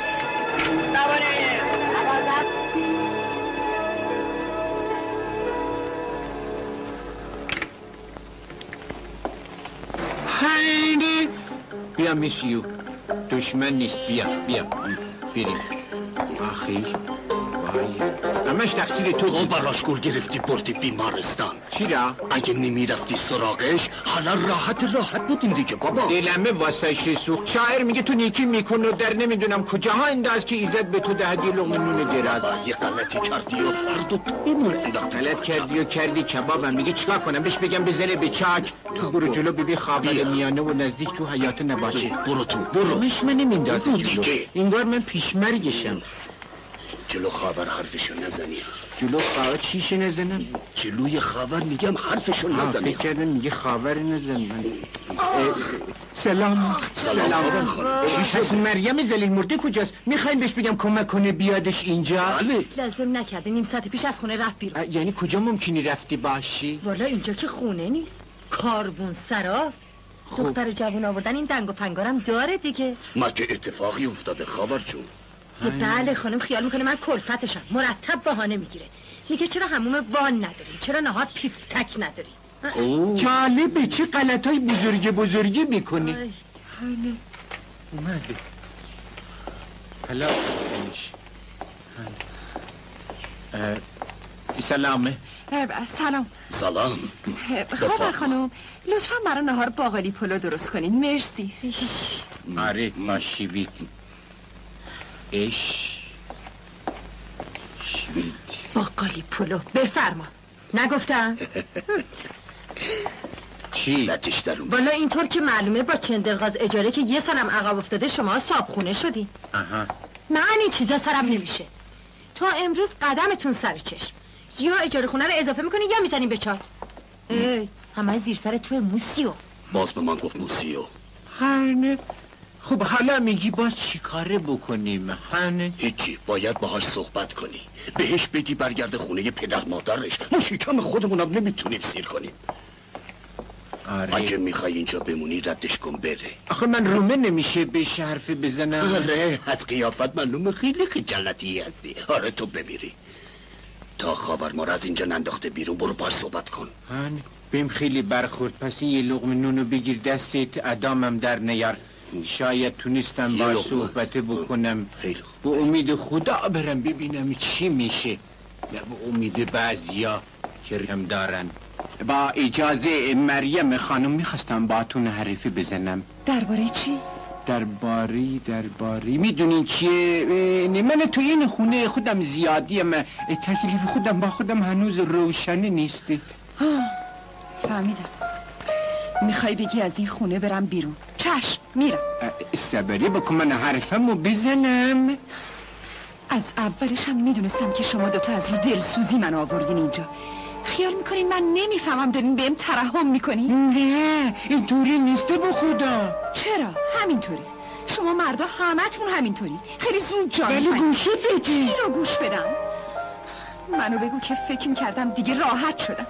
خیلی بیا میسیو، دشمن نیست. بیا بریم. آخی وای، همش تقصیر تو. تو براش گل گرفتی بردی بیمارستان. چرا؟ اگه نمیرفتی سراغش حالا راحت بودیم دیگه بابا. دلمه واسه سوخت. شاعر میگه تو نیکی میکن و در نمیدونم کجاها انداز که ایزد به تو دهدی لقمه نون دراز. یه غلطی کردی و هر دو تایمون انداخت. غلط کردی و کردی کبابم. میگه چیکار کنم؟ بهش بگم بزنه به چاک؟ تو برو جلو ببین خاور میانه و نزدیک تو حیات نباشه. برو تو برو. مش من نمیندازه جلو. دیگه. انگار من پیشمرگشم. جلو خاور حرفشو نزنی. جلو خاور چیش نزنم؟ جلوی خاور میگم حرفشو نزنی. فکر کردم میگه خاور نزنم. سلام. چی شد؟ مریم زلیل مرده کجاست؟ میخواین بهش بگم کمک کنه بیادش اینجا؟ بله. لازم نکرده، نیم ساعت پیش از خونه رفت بیرون. یعنی کجا ممکنی رفتی باشی؟ والا اینجا که خونه نیست، کاربون سراست. دختر جوون آوردن این دنگ و پنگارم داره دیگه. مگه اتفاقی افتاده خاور جون؟ بله خانم، خیال میکنه من کلفتشم. مرتب بهانه میگیره، میگه چرا حموم وان نداریم، چرا نهار پیفتک نداریم. جالبه چه غلطای بزرگی میکنی. اومده حالا سلامه. سلام. خاور خانم، لطفا برای نهار باقالی پلو درست کنین. مرسی. آره باشی باقالی پلو بفرما. نگفتم؟ چی؟ ردش درون. والا اینطور که معلومه با چندرغاز اجاره که یه سالم عقب افتاده شما صابخونه شدی. آها. من این چیزا سرم نمیشه. تا امروز قدمتون سر چشم. یا اجاره خونه رو اضافه میکنی یا میزنیم به چار. ای همه زیر سر تو موسیو. باز به من گفت موسیو. هنه. خب حالا میگی باز چی کاره بکنیم؟ هنه. هیچی، باید باهاش صحبت کنی. بهش بگی برگرده خونه پدر مادرش. ما شکم خودمونم نمیتونیم سیر کنیم. آره. اگه میخوای اینجا بمونی ردش کن بره. آخه من رومه نمیشه بهش حرف بزنم. آره، از قیافت معلومه خیلی خجالتی هستی. آره تو بمیری. تا خاور ما رو از اینجا ننداخته بیرون، برو باش صحبت کن. هنه. بهم خیلی برخورد، پس یه لقمه نونو بگیر دستت، ادامم در نیار. شاید تونستم با صحبت بکنم. به امید خدا برم ببینم چی میشه، نه به امید بعضیا که رم دارن. با اجازه مریم خانم میخواستم باتون حرفی بزنم. درباره چی؟ درباره میدونین چیه؟ من تو این خونه خودم زیادیم، تکلیف خودم با خودم هنوز روشن نیست. فهمیدم. میخوای بگی از این خونه برم بیرون؟ چشم میرم. صبری بکن من حرفمو بزنم. از اولش هم میدونستم که شما دوتا از رو دلسوزی من آوردین اینجا. خیال میکنین من نمیفهمم دارین بهم ترحم میکنین؟ نه اینطوری نیسته به خدا. چرا؟ همینطوری. شما مردا همتون همینطوری. خیلی زود جا ولی گوشه بدی. چی رو گوش بدم؟ منو بگو که فکر میکردم دیگه راحت شدم.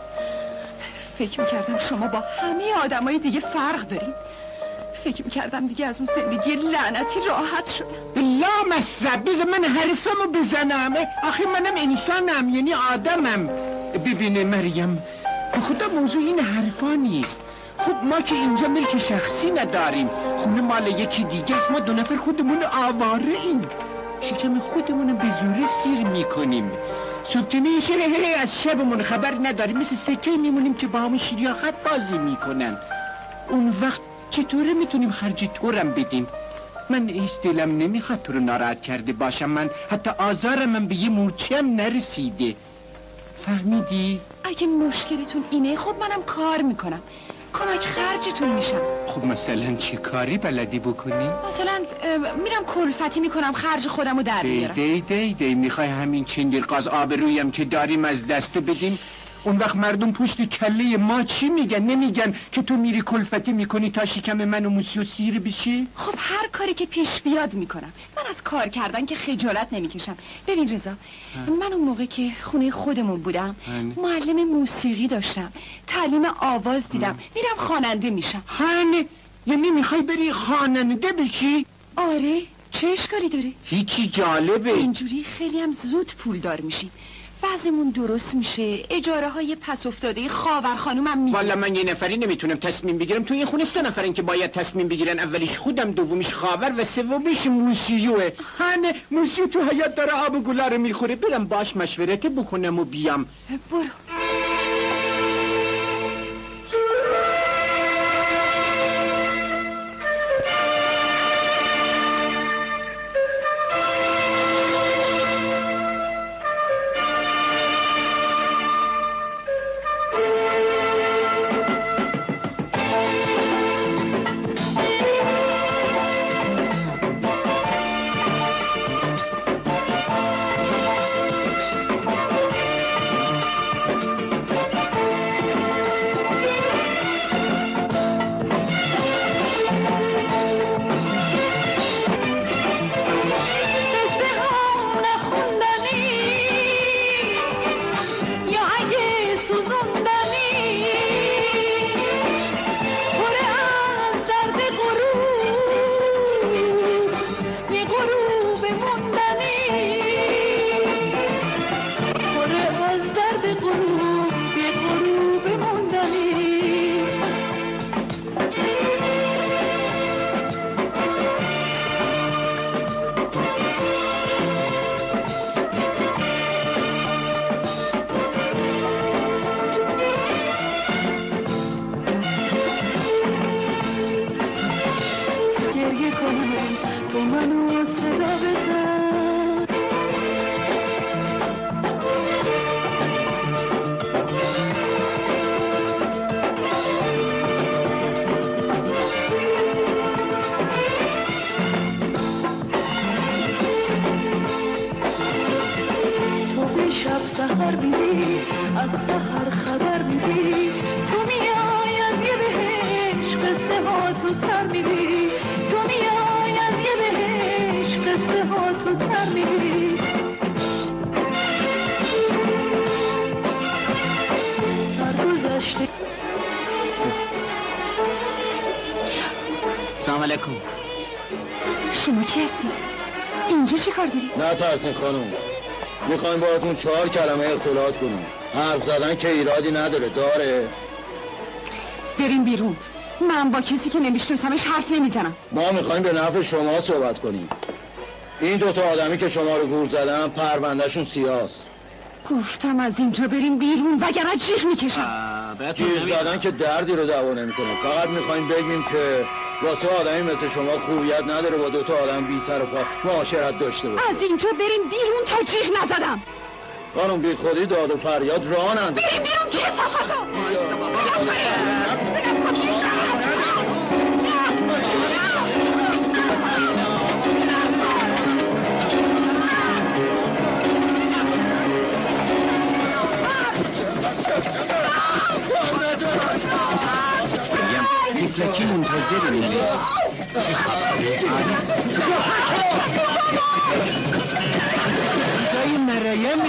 فکر میکردم شما با همه آدمای دیگه فرق دارین. فکر میکردم دیگه از اون زندگی لعنتی راحت شدم. لا مصب من حرفمو بزنم. آخه منم انسانم، یعنی آدمم. ببینه مریم، به خدا موضوع این حرفا نیست. خب ما که اینجا ملک شخصی نداریم، خونه مال یکی دیگه است. ما دو نفر خودمون آواره ایم، شکم خودمون به زوره سیر میکنیم. صبح که میشه از شبمون خبر نداریم، مثل سکه میمونیم که با همون شیریاخت بازی میکنن. اون وقت چطوره میتونیم خرج طورم بدیم؟ من هیچ دلم نمیخواد تو رو ناراحت کرده باشم، من حتی آزارم به یه مورچه هم نرسیده. فهمیدی؟ اگه مشکلتون اینه خب منم کار میکنم، کمک خرجتون میشم. خب مثلا چه کاری بلدی بکنی؟ مثلا میرم کلفتی میکنم خرج خودم رو در بیارم. دی میخوای همین چندرغاز آبرویم که داریم از دست بدیم؟ اون وقت مردم پشت کله ما چی میگن؟ نمیگن که تو میری کلفتی میکنی تا شکم من و موسیو سیر بشه؟ خب هر کاری که پیش بیاد میکنم. من از کار کردن که خجالت نمیکشم. ببین رضا، من اون موقع که خونه خودمون بودم معلم موسیقی داشتم، تعلیم آواز دیدم، میرم خواننده میشم. یعنی میخوای بری خواننده بشی؟ آره، چه اشکالی داره؟ هیچی جالبه. اینجوری خیلی هم زود پولدار میشیم، وضعمون درست میشه، اجاره های پس افتاده خاور خانومم میگه. والا من یه نفری نمیتونم تصمیم بگیرم. تو این خونه 3 نفرن که باید تصمیم بگیرن، اولیش خودم، دومیش خاور و سومیش موسیوه. موسیو تو حیات داره آب و گلا رو میخوره، برم باش مشورت بکنم و بیام. برو. از سحر خبر میدی، تو میای از یه بهش قصه ها تو سر میدی، تو میای از یه بهش قصه ها تو سر میدی. سرگذشته. سلام علیکم. شما کی هستی؟ اینجا چی کار داری؟ نه ترسین خانم، میخوایم باهاتون 4 کلمه اختلاط کنیم. حرف زدن که ایرادی نداره. داره؟ بریم بیرون. من با کسی که نمیشناسمش حرف نمیزنم. ما میخوایم به نفع شما صحبت کنیم. این 2 تا آدمی که شما رو گول زدن پروندهشون سیاست. گفتم از اینجا بریم بیرون وگرنه جیغ میکشم. جیغ زدن که دردی رو دوا نمیکنه. فقط میخوایم بگیم که واسه آدمی مثل شما خوبیت نداره با 2 تا آدم بی سر و پا معاشرت داشته باشه. از اینجا بریم بیرون تا جیغ نزدم. خانم بی خودی داد و فریاد راه ننده. بریم بیرون کثافتو. تفلکی منتظر میده. چی خبره؟ صدای مریم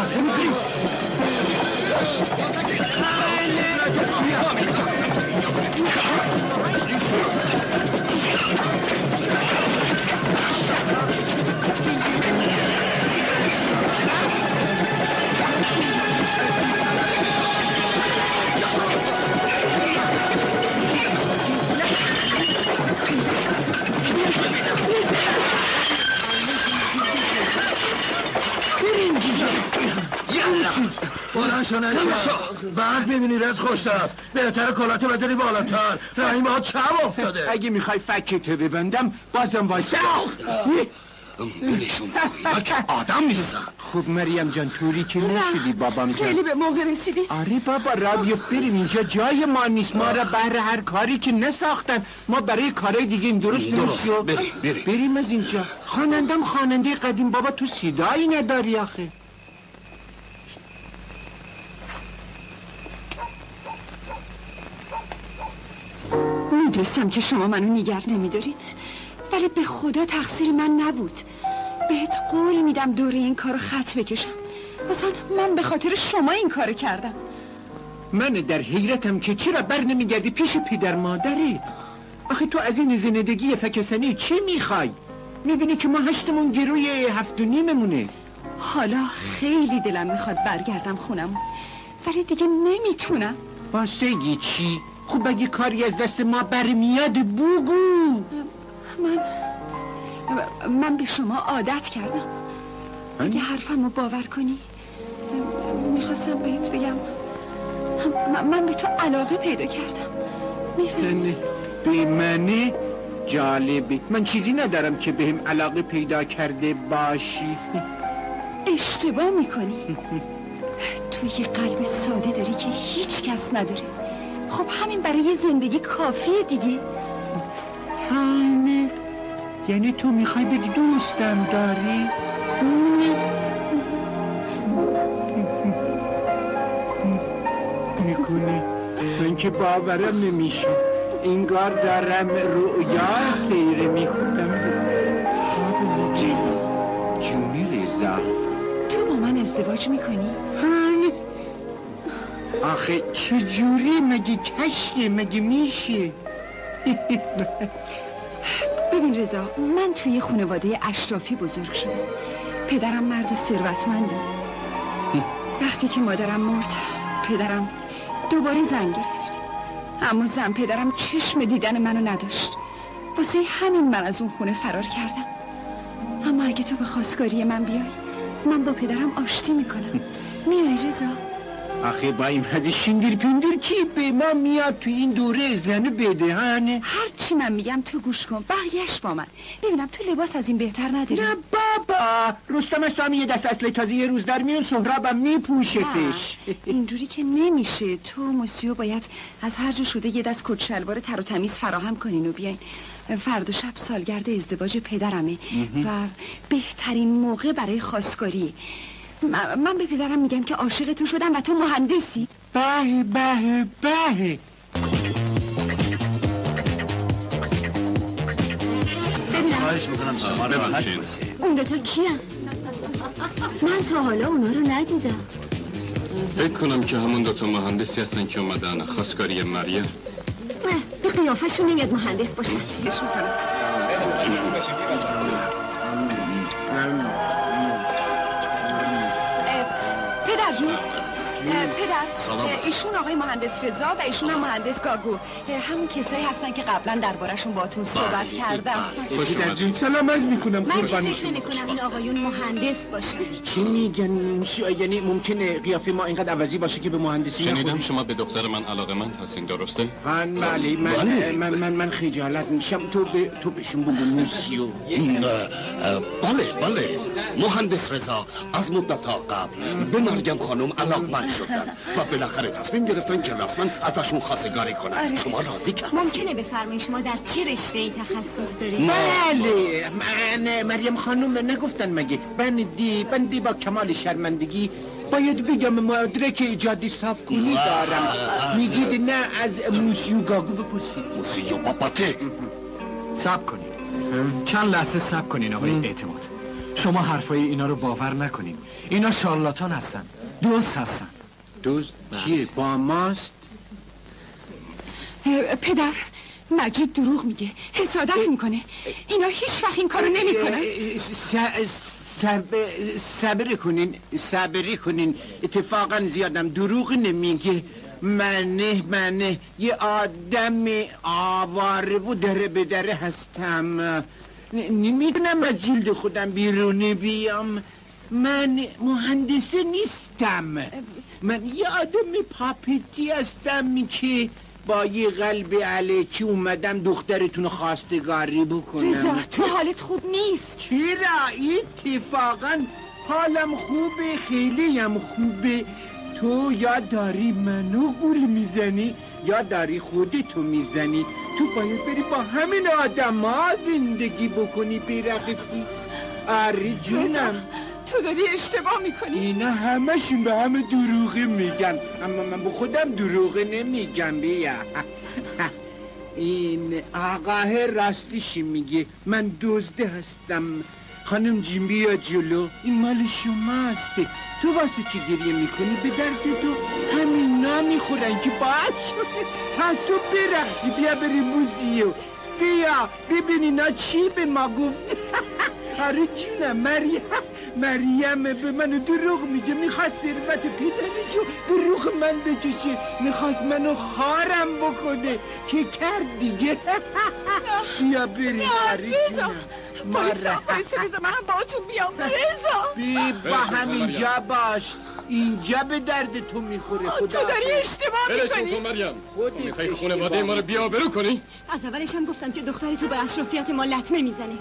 بلند بعد میبینی رز خوش طرف. بهتره کلاتو بداری بالاتر. رحیم ها چم افتاده. اگه میخوای فکتو ببندم بازم واسه بلشون که آدم نیستن. خوب مریم جان طوری که نشدی بابام جان. خیلی به موقع رسیدی. آره بابا رابیو بریم، اینجا جای ما نیست. ما را بهر هر کاری که نساختن ما برای کارهای دیگه این درست. بریم از اینجا. خوانندم خواننده قدیم بابا، تو صدایی نداری آخه. میدونستم که شما منو نیگر نمیدارین، ولی به خدا تقصیر من نبود. بهت قول میدم دوره این کارو خط بکشم. مثلا من به خاطر شما این کارو کردم. من در حیرتم که چرا بر نمیگردی پیش پدر مادری. آخه تو از این زندگی فکسنی چی میخوای؟ میبینی که ما 8مون گروی 7.5 حالا خیلی دلم میخواد برگردم خونم، ولی دیگه نمیتونم. واسه چی؟ خب اگه کاری از دست ما برمیاد بگو. من به شما عادت کردم. اگه حرفمو باور کنی میخواستم بهت بگم من به تو علاقه پیدا کردم. میفهمی؟ به منی؟ جالبه. من چیزی ندارم که بهم علاقه پیدا کرده باشی. اشتباه میکنی. تو یه قلب ساده داری که هیچ کس نداره. خب همین برای زندگی کافیه دیگه. هانه یعنی تو میخوای بگی دوستم داری؟ میکنه من که باورم نمیشه. انگار دارم رؤیا سیره میخونم. رضا جونی رضا، تو با من ازدواج میکنی؟ آخه چجوری؟ مگه کشکه؟ مگه میشه؟ ببین رضا، من توی خانواده اشرافی بزرگ شدم. پدرم مرد ثروتمنده. وقتی که مادرم مرد پدرم دوباره زن گرفت، اما زن پدرم چشم دیدن منو نداشت. واسه همین من از اون خونه فرار کردم. اما اگه تو به خواستگاری من بیای من با پدرم آشتی میکنم. میای رضا؟ آخه با این وضع شیندیر پیندیر کی به ما میاد تو این دوره زنه بدهانه؟ هر چی من میگم تو گوش کن، بقیهش با من. ببینم تو لباس از این بهتر نداری؟ نه بابا، رستم است هم یه دست اصل تازه یه روز در میون سهرابم میپوشتش. اینجوری که نمیشه. تو موسیو باید از هر جا شده یه دست کت شلوار تر و تمیز فراهم کنین و بیاین. فردا شب سالگرد ازدواج پدرمه و بهترین موقع برای خواستگاری. من به پدرم میگم که عاشق تو شدم و تو مهندسی. به به به. خواهش میکنم شما رو راحت باشید. اون دوتا کیان؟ من تا حالا اونا رو ندیدم. فکر کنم که همون دوتا مهندسی هستن که اومدن خواستگاری مریم. به قیافشون نمیاد مهندس باشن. پدر جون، پدر سلامت. ایشون آقای مهندس رضا و ایشون هم مهندس گاگو، همون کسایی هستن که قبلا دربارشون باتون صحبت کردم. پدر جون سلام عرض میکنم. من فکر نمی‌کنم این آقایون مهندس باشن. چی میگن؟ یعنی ممکنه قیافه ما اینقدر عوضی باشه که به مهندسی نخوریم؟ شنیدم شما به دختر من علاقه‌مند هستین، درسته؟ بله من خجالت میشم. تو بهشون بگو موسیو. بله مهندس رضا از مدت قبل به مریم خانم علاقمند شدن و بالاخره تصمیم گرفتن که رسما ازشون خواستگاری کنن. شما راضی کردید؟ ممکنه بفرمایید شما در چه رشته‌ای تخصص دارید؟ بله من مریم خانم نگفتن مگه بندی با کمال شرمندگی باید بگم مدرک ایجادی صاف‌کنی دارم. میگید نه از موسیو گاگو بپرسید. موسیو باباته. صبر کنین، چند لحظه صبر کنین آقای اعتماد. شما حرفای اینا رو باور نکنین. اینا شارلاتان هستن، دوست هستن. دوست؟ چیه؟ با ماست؟ پدر مجید دروغ میگه، حسادت میکنه. اینا هیچ وقت این کارو نمیکنن. صبری کنین. اتفاقا زیادم دروغ نمیگه. من یه آدم آواره و دره به دره هستم. نمیدونم از جلد خودم بیرون بیام. من مهندس نیستم. من یه آدم پاپتی هستم که با یه قلب علیکی اومدم دخترتون خواستگاری بکنم. رضا تو حالت خوب نیست. چرا؟ اتفاقا حالم خوبه، خیلی هم خوبه. تو یا داری منو گول میزنی یا داری خودتو میزنی. تو باید بری با همین آدم ها زندگی بکنی، برقصی. آره جونم. تو داری اشتباه میکنی. اینا همشون به همه دروغه میگن، اما من به خودم دروغه نمیگم. بیا این آقاه راستیشی میگه. من دزده هستم. خانم جیم بیا جلو، این مال شماست. تو واسه چی گریه میکنی؟ به درد تو همینا میخورن که باید شده تا تو برقصی. بیا بریم موزیو. بیا ببینی اینا چی به ما گفت. آره جونم مریم به منو دروغ میگه. میخواست ثروت پدرشو به روح من بکشه، میخواست منو خارم بکنه که کرد دیگه. بیا بریم. آره جونم. رضا من هم با تو بیام. رضا با همینجا باش. اینجا به درد تو میخوره. خدا تو داری اشتباه میکنی. مریم میخوای خانواده ما رو بی‌آبرو کنی؟ از اولش هم گفتم که دختری تو به اشرافیت ما لطمه میزنه.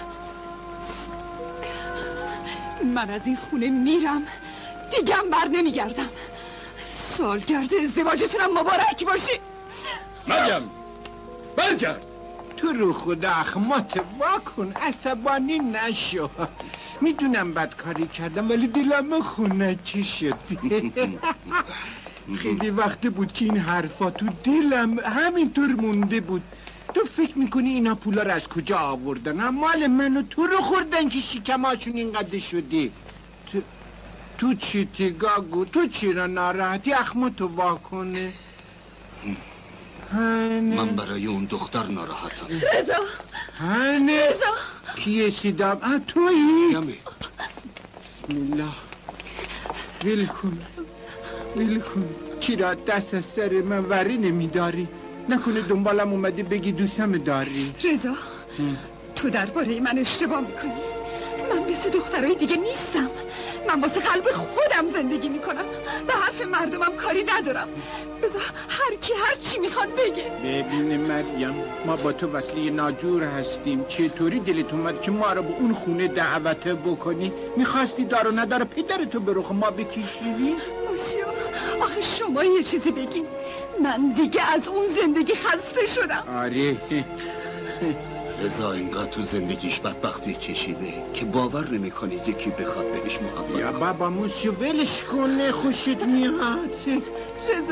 من از این خونه میرم، دیگم بر نمیگردم. سالگرد ازدواجتونم مبارک باشه. مریم برگرد. تو رو خدا اخمات واکن، عصبانی نشو. میدونم بدکاری کردم ولی دلم خونکی شد. خیلی وقت بود که این حرفا تو دلم همینطور مونده بود. تو فکر میکنی اینا پولا رو از کجا آوردن؟ مال منو تو رو خوردن که شکماشون اینقدر شده. تو چی تگاگو؟ تو چرا ناراحتی؟ اخماتو واکنه. من برای اون دختر ناراحتم. رضا رضا کیه سیدم؟ تویی؟ بسم الله. ویل کن. چرا دست از سر من وری نمیداری؟ نکنه دنبالم اومدی بگی دوستم داری؟ رضا تو درباره من اشتباه میکنی. من مثل دخترای دیگه نیستم. من واسه قلب خودم زندگی میکنم. به حرف مردمم کاری ندارم. بذار هر کی هر چی میخواد بگه. ببین مریم، ما با تو وصله ناجور هستیم. چطوری دلت اومد که ما رو به اون خونه دعوت بکنی؟ میخواستی دار و ندار پدرتو به رخ ما بکشیدی؟ موسیو آخه شما یه چیزی بگین. من دیگه از اون زندگی خسته شدم. آره رضا اینقدر تو زندگیش بدبختی کشیده که باور نمی‌کنی یکی بخواد بهش محبت یا بابا موسیو ولش کن، خوشت میاد. رضا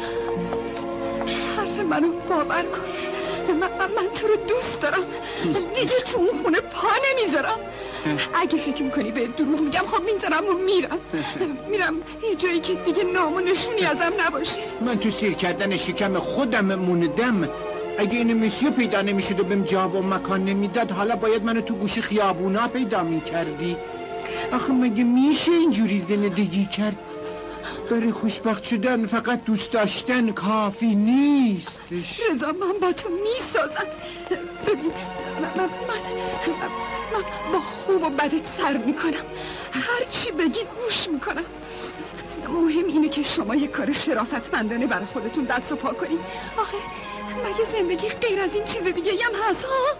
حرف منو باور کن، من تو رو دوست دارم، دیگه تو اون خونه پا نمیذارم. اگه فکر میکنی به دروغ میگم خب میذارم و میرم یه جایی که دیگه نام و نشونی ازم نباشه. من تو سیر کردن شکم خودم موندم. اگه این مسیو پیدا نمیشد و بهم جا و مکان نمیداد، حالا باید منو تو گوش خیابونا پیدا میکردی. آخه مگه میشه اینجوری زندگی کرد؟ برای خوشبخت شدن فقط دوست داشتن کافی نیستش. رضا من با تو میسازم. ببین من با خوب و بدت سر میکنم، هر چی بگید گوش میکنم. مهم اینه که شما یه کار شرافتمندانه برای خودتون دست و پا کنید. آخه مگه زندگی غیر از این چیز دیگه هم هست ها؟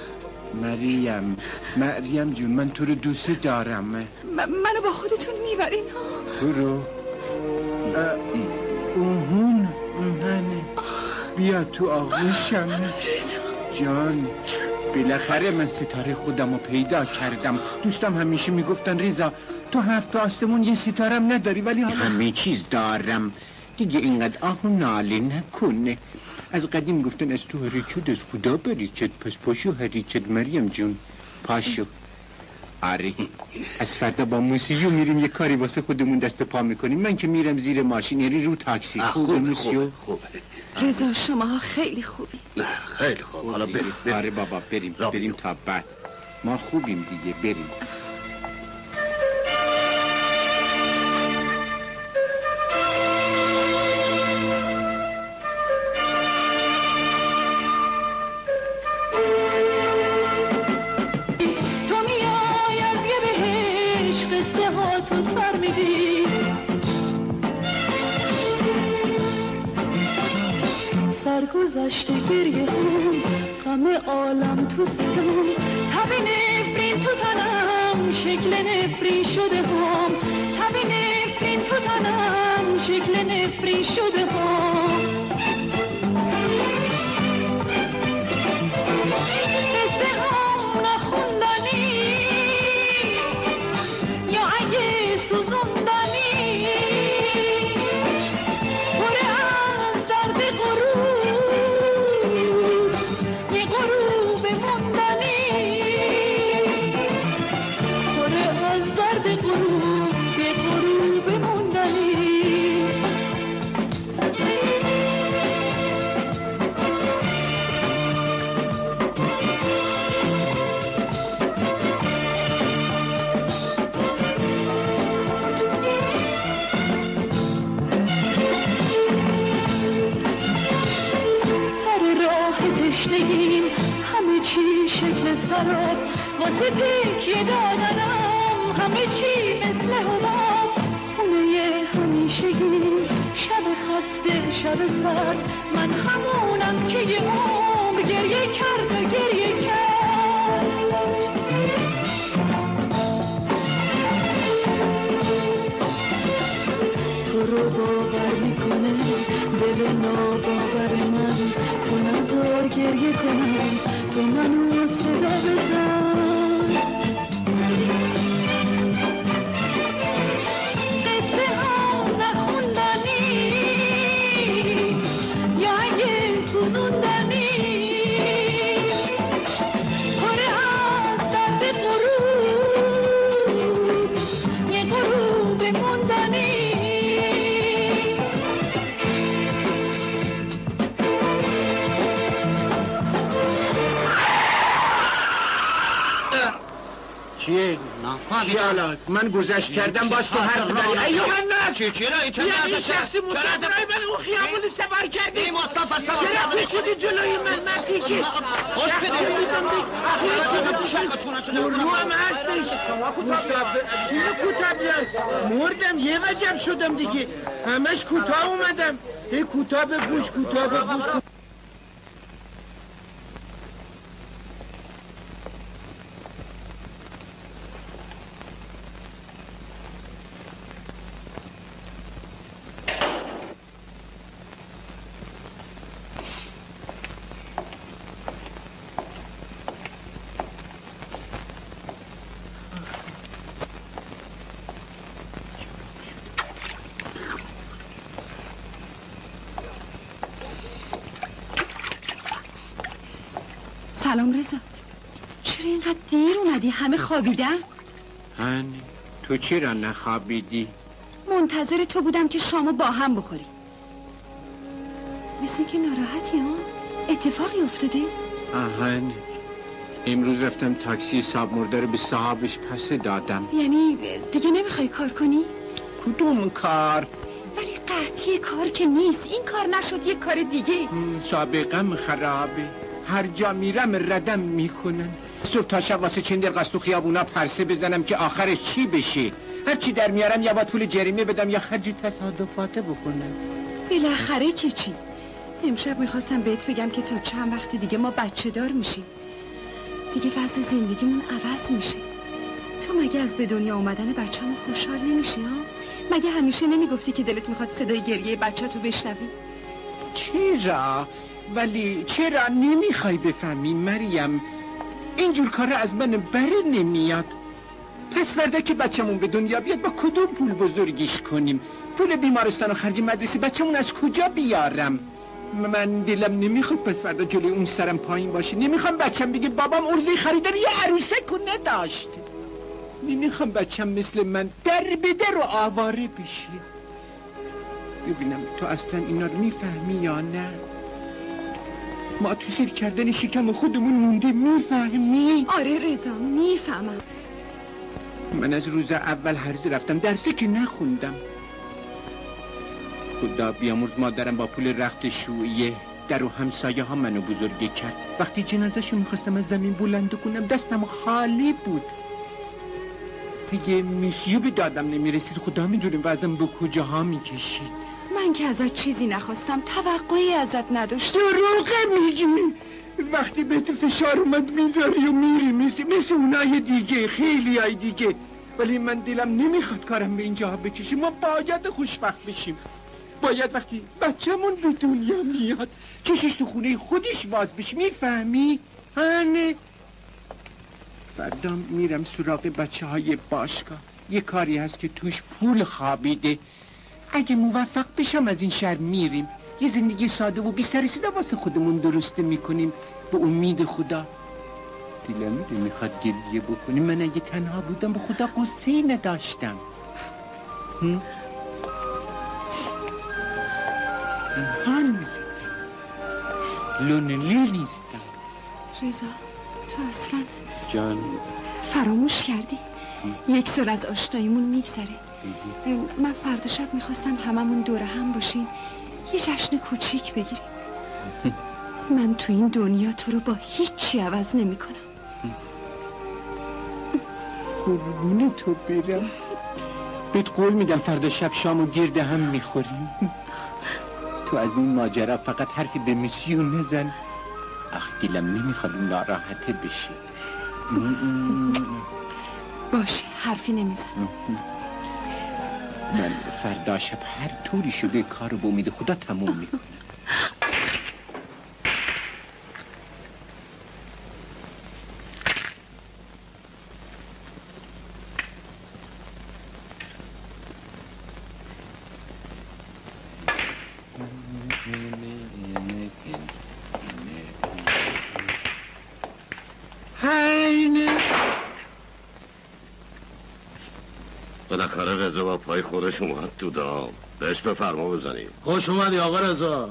مریم جون، من تو رو دوست دارم. منو با خودتون میبرین ها؟ برو. اون منه، بیا تو آغوشم. جان بالاخره من ستاره خودم رو پیدا کردم. دوستم همیشه میگفتن رضا تو 7 آسمون یه ستارم نداری، ولی همه چیز دارم. دیگه اینقدر آه و ناله نکنه. از قدیم گفتن از تو حرکت از خدا بریکت، پس پاشو حرکت مریم جون، پاشو. آره از فردا با موسیو میریم یه کاری واسه خودمون دست پا میکنیم. من که میرم زیر ماشین، یعنی رو تاکسی. خوبه موسیو؟ خوبه. رضا شما خیلی خوبی. خیلی خوب، حالا بریم. آره بابا بریم تا بعد. ما خوبیم دیگه، بریم. سرگذشته گریه غم عالم تو صدام، تب نفرین تو تنم شکل نفرین شده هم، تب نفرین تو تنم شکل نفرین شده هم. قصه هم نخوندنی یا اگه سوزوندنی، پره از درد غروب یه غروب موندنی، پره از درد غروب یه غروب موندنی. تشنگیم همه چی شکل سراب، واسه تکیه دادنم همه چی مثل حباب. خونه همیشگی شب خسته شب سرد، من همونم که یه عمر گریه کرد و گریه کرد. تو رو باور میکنه دل ناباور من، تو نزار گریه کنم، تو منو صدا بزن. قصه ها نخوندنی یا اگه سوزوندنی، پره از درد غروب یه غروب موندنی. چیه؟ چیه حالا؟ من گذشت کردم باز تو حرف داری. ایو من نه! چرا؟ این شخصی مصطفی من اون خیابونی سفر کردی؟ ای مصطفی چرا پیچیدی جلوی من پیچید؟ شخصی میدم رو هم هستش. شما کتابی چیه کتابی هست؟ مردم یه وجب شدم دیگه. همش کوتاه اومدم. ای کتاب گوش. سلام رضا. چرا اینقدر دیر اومدی؟ همه خوابیدن؟ هانی تو چرا نخوابیدی؟ منتظر تو بودم که شامو با هم بخوری. مثل که ناراحتی ها؟ اتفاقی افتاده؟ هانی امروز رفتم تاکسی صاحب مرده رو به صاحبش پس دادم. یعنی دیگه نمیخوای کار کنی؟ کدوم کار؟ ولی قطعی کار که نیست. این کار نشد یک کار دیگه. سابقم خرابه. هر جا میرم ردم میکنن. صبح تا شب واسه چند دقیقه تو خیابونا پرسه بزنم که آخرش چی بشه. هر چی در میارم یا با پول جریمه بدم یا خرج تصادفات بکنم. بالاخره که چی؟ امشب میخواستم بهت بگم که تا چند وقت دیگه ما بچه دار میشیم. دیگه وضع زندگیمون عوض میشه. تو مگه از به دنیا اومدن بچه‌مو خوشحال نمیشی ها؟ مگه همیشه نمیگفتی که دلت میخواد صدای گریه بچه‌تو بشنوی؟ چرا؟ ولی چرا نمیخوای بفهمی مریم؟ اینجور کار از من بر نمیاد. پس فردا که بچه‌مون به دنیا بیاد با کدوم پول بزرگیش کنیم؟ پول بیمارستان و خرج مدرسه بچه‌مون از کجا بیارم؟ من دلم نمیخواد پس فردا جلوی اون سرم پایین باشه. نمیخوام بچم بگه بابام ارزه خریدن یه عروسک رو نداشت. نمیخوام بچم مثل من در به در و آواره بشه. ببینم تو اصلا اینا رو میفهمی یا نه؟ ما تو سیر کردن شکم خودمون مونده. میفهمی؟ آره رضا میفهمم. من از روز اول هرز رفتم درسی که نخوندم. خدا بیامرز مادرم با پول رخت شویه در و همسایه ها منو بزرگی کرد. وقتی جنازه‌شو میخواستم از زمین بلند کنم دستم خالی بود. اگه میسیو به دادم نمیرسید خدا میدونیم وزم به کجاها میکشید. من که ازت چیزی نخواستم، توقعی ازت نداشتم. دروغه میگی. وقتی به تو فشار اومد میذاری و میری مثل اونای دیگه، خیلی های دیگه. ولی من دلم نمیخواد کارم به اینجا بکشیم. ما باید خوشبخت بشیم. باید وقتی بچه‌مون به دنیا میاد چشش تو خونه خودش باز بشه. میفهمی؟ هنه فردا میرم سراغ بچه‌های باشگاه. یه کاری هست که توش پول خوابیده. اگه موفق بشم از این شهر میریم. یه زندگی ساده و بی سر و صدا واسه خودمون درست میکنیم به امید خدا. دلم میخواد گریه بکنیم. من اگه تنها بودم به خدا قصه‌ای نداشتم. حال میزید لونلی نیستم. رضا تو اصلا جان فراموش کردی. یک سال از آشناییمون میگذره. من فردا شب میخواستم هممون دور هم باشیم یه جشن کوچیک بگیریم. من تو این دنیا تو رو با هیچی عوض نمی کنم. قربون تو برم. بهت قول میدم فردا شب شامو گرد هم میخوریم. تو از این ماجرا فقط حرفی به مسیو نزن. دلم نمیخواد ناراحته بشی. باشه حرفی نمیزن. من فردا شب هر طوری شده کارو با امید خدا تموم میکنم. بالاخره رضا با پای خودش اومد تو دام. بهش بفرما بزنیم. خوش اومدی آقا رضا.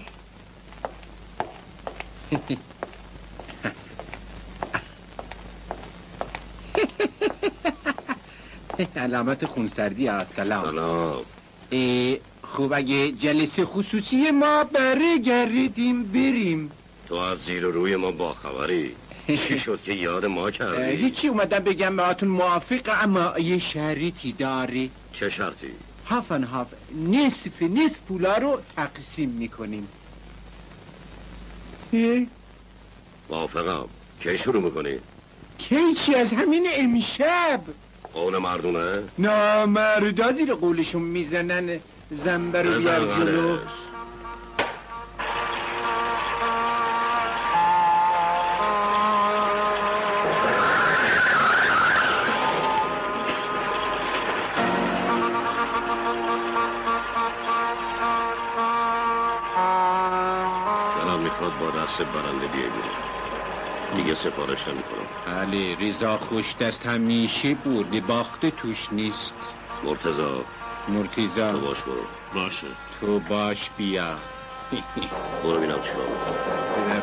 علامت خونسردی ها. سلام. سلام. خوب اگه جلسه خصوصی ما برگردیم بریم. تو از زیر و روی ما باخبری. چی شد که یاد ما کردی؟ هیچی اومدم بگم باهاتون موافقه اما یه شرطی داره. چه شرطی؟ هافن هاف نصف پولا رو تقسیم میکنیم. موافقم. کی شروع میکنی؟ کی چی از همین امشب. قول مردونه؟ نه مردا زیر قولشون میزنن. زنبر رو بیار جلو. دلم میخواد با دست برنده بیایی بیرون. دیگه سفارش نمی کنم. بله رضا خوش دست همیشه برده، باخته توش نیست. مرتضا تو باش برو. باشه تو باش بیا. برو بینم چیکار میکنم.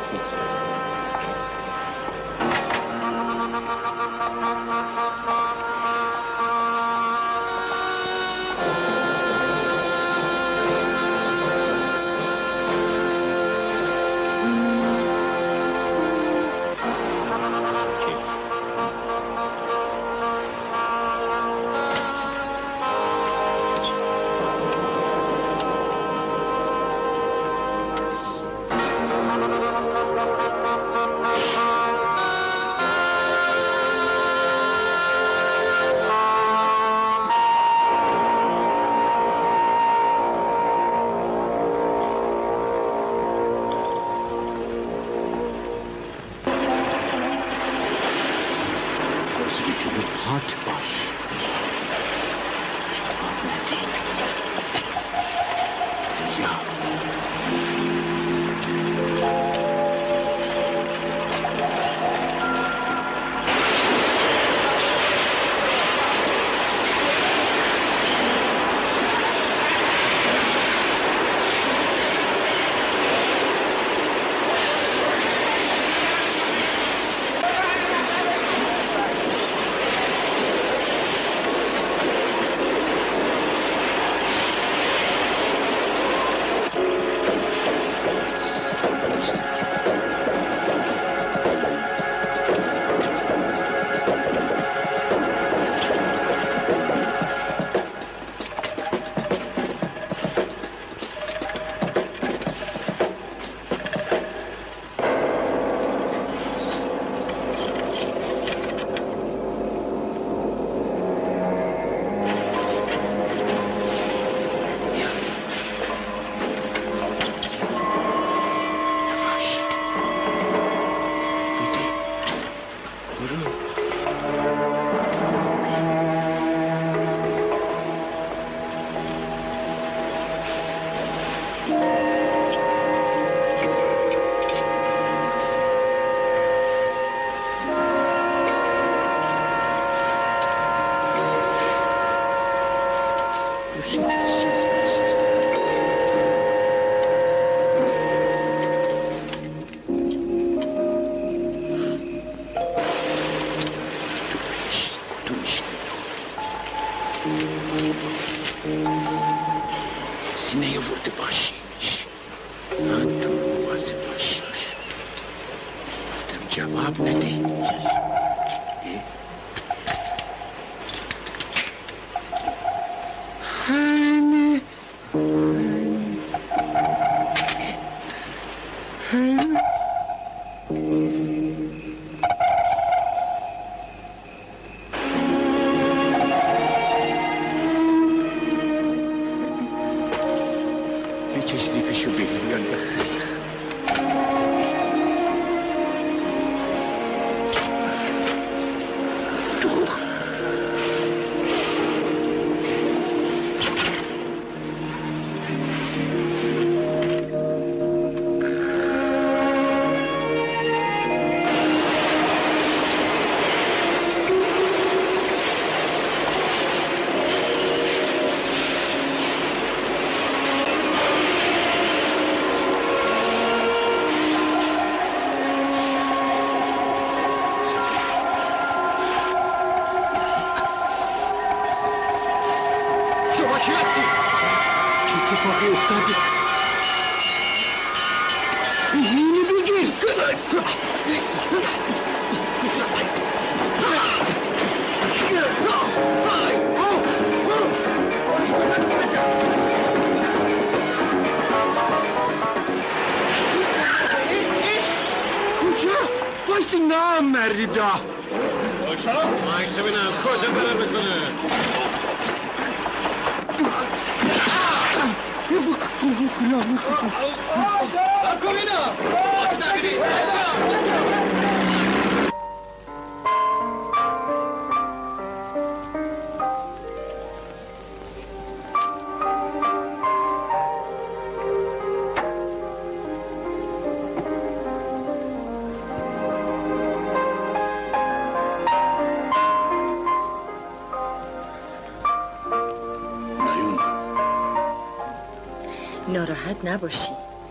ناراحت نباشی.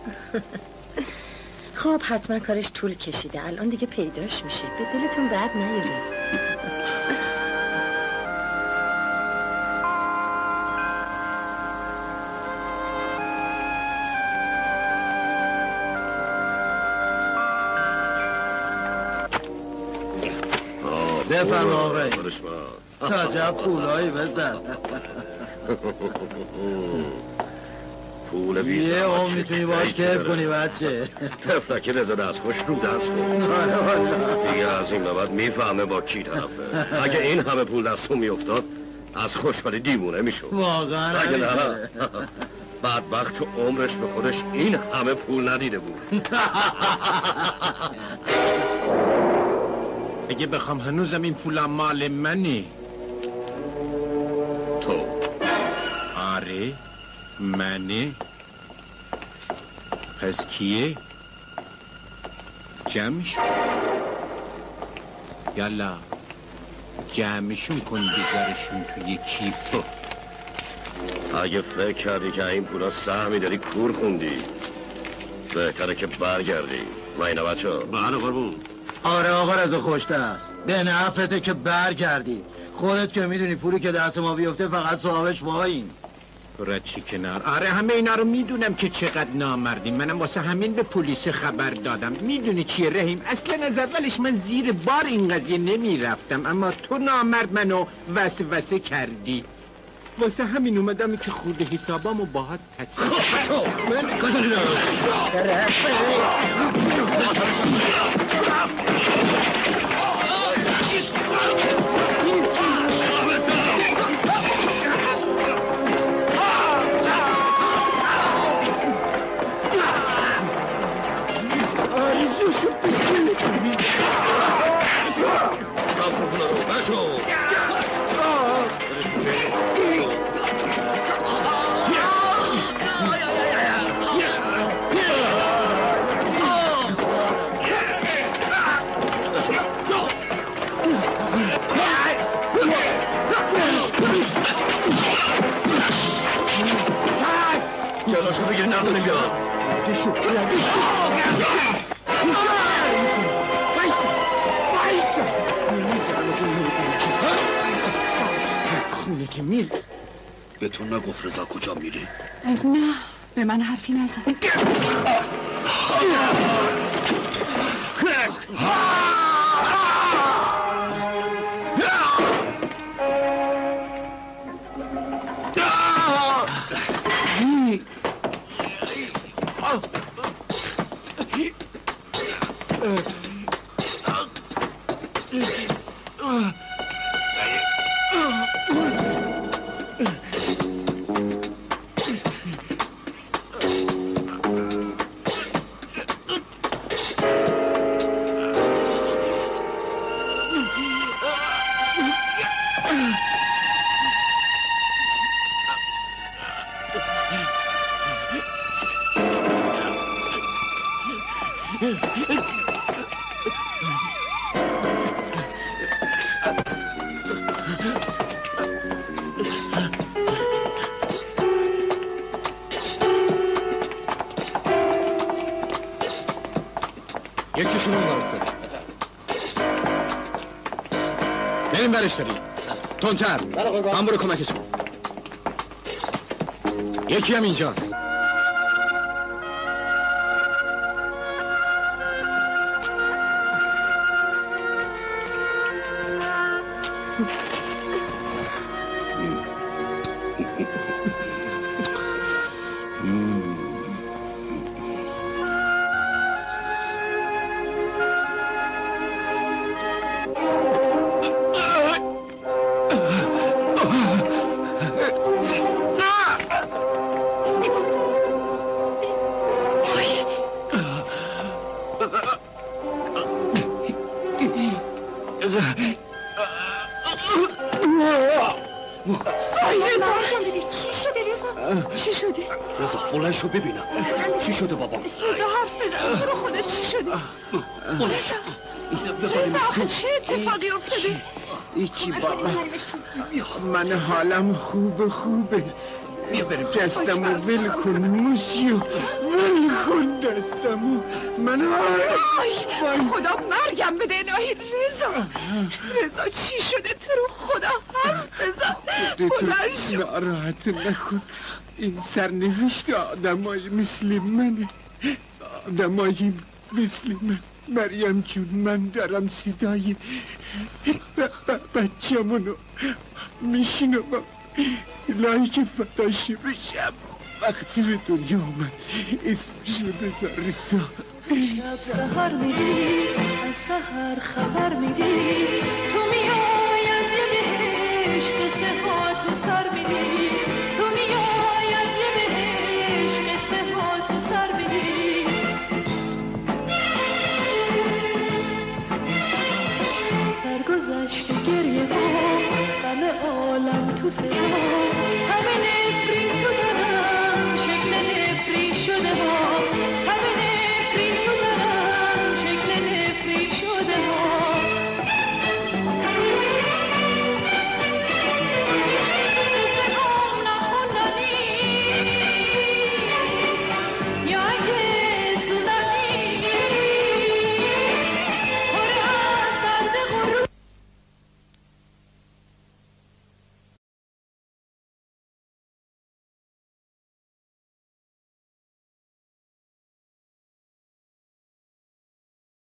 خب حتما کارش طول کشیده، الان دیگه پیداش میشه، به دلتون بد نیاره. بفرما آقای عجب پولایی بزن. پول بیزن یه اون میتونی باش کیف کنی بچه. تفتکی بزن از خوش رو دست کن. دیگه از این بعد میفهمه با کی طرفه. اگه این همه پول دستون میافتاد از خوشحالی دیوونه میشد. واقعا اگه نه بدبخت تو عمرش به خودش این همه پول ندیده بود. اگه بخوام هنوزم این پولم مال منی. تو؟ آره منه. پس کیه؟ جمعش یالا جمعشون کن بذارشون توی کیف. اگه فکر کردی که این پولا سهمی داری کور خوندی بهتره که برگردی. ما اینا بچه ها بله قربون. آره آقا رضا خوشته است، به نفته که برگردی. خودت که میدونی پولی که دست ما بیفته فقط صاحبش ماییم. رچی کنار. آره همه اینا رو میدونم که چقدر نامردی. منم واسه همین به پلیس خبر دادم. میدونی چیه رحیم؟ اصلا از اولش من زیر بار این قضیه نمیرفتم، اما تو نامرد منو وسوسه کردی. واسه همین اومدم که خورده حسابامو باهات تکسیم. شو من کجایی جلاشو بگیر نداره بیا. دشو خونه که میره. به تو نگفت رضا کجا میری؟ نه به من حرفی نزن. یکیشون اون برستاری بریم برش داریم تونتر هم برو کمکش کن. یکی هم اینجاست. شو ببینم چی شده بابا؟ رضا حرف بزن تو رو خدا چی شده؟ رضا آخه چه اتفاقی افتاده؟ ایچی بابا من حالم خوبه بیا بریم دستمو ول کن موسیو، ول کن دستمو. من وای خدا مرگم بده الهی. رضا چی شده تو رو خدا؟ رضا بلند شو. ناراحت نکن، این سرنوشت آدمایی مثل منه، آدمایی مثل من. مریم جون، من دارم صدای بچه‌مونو میشنوم. الهی که فداش بشم. وقتی به دنیا آمد اسمشو بذار رضا. شب سهر میدی، از سهر خبر میدی، تو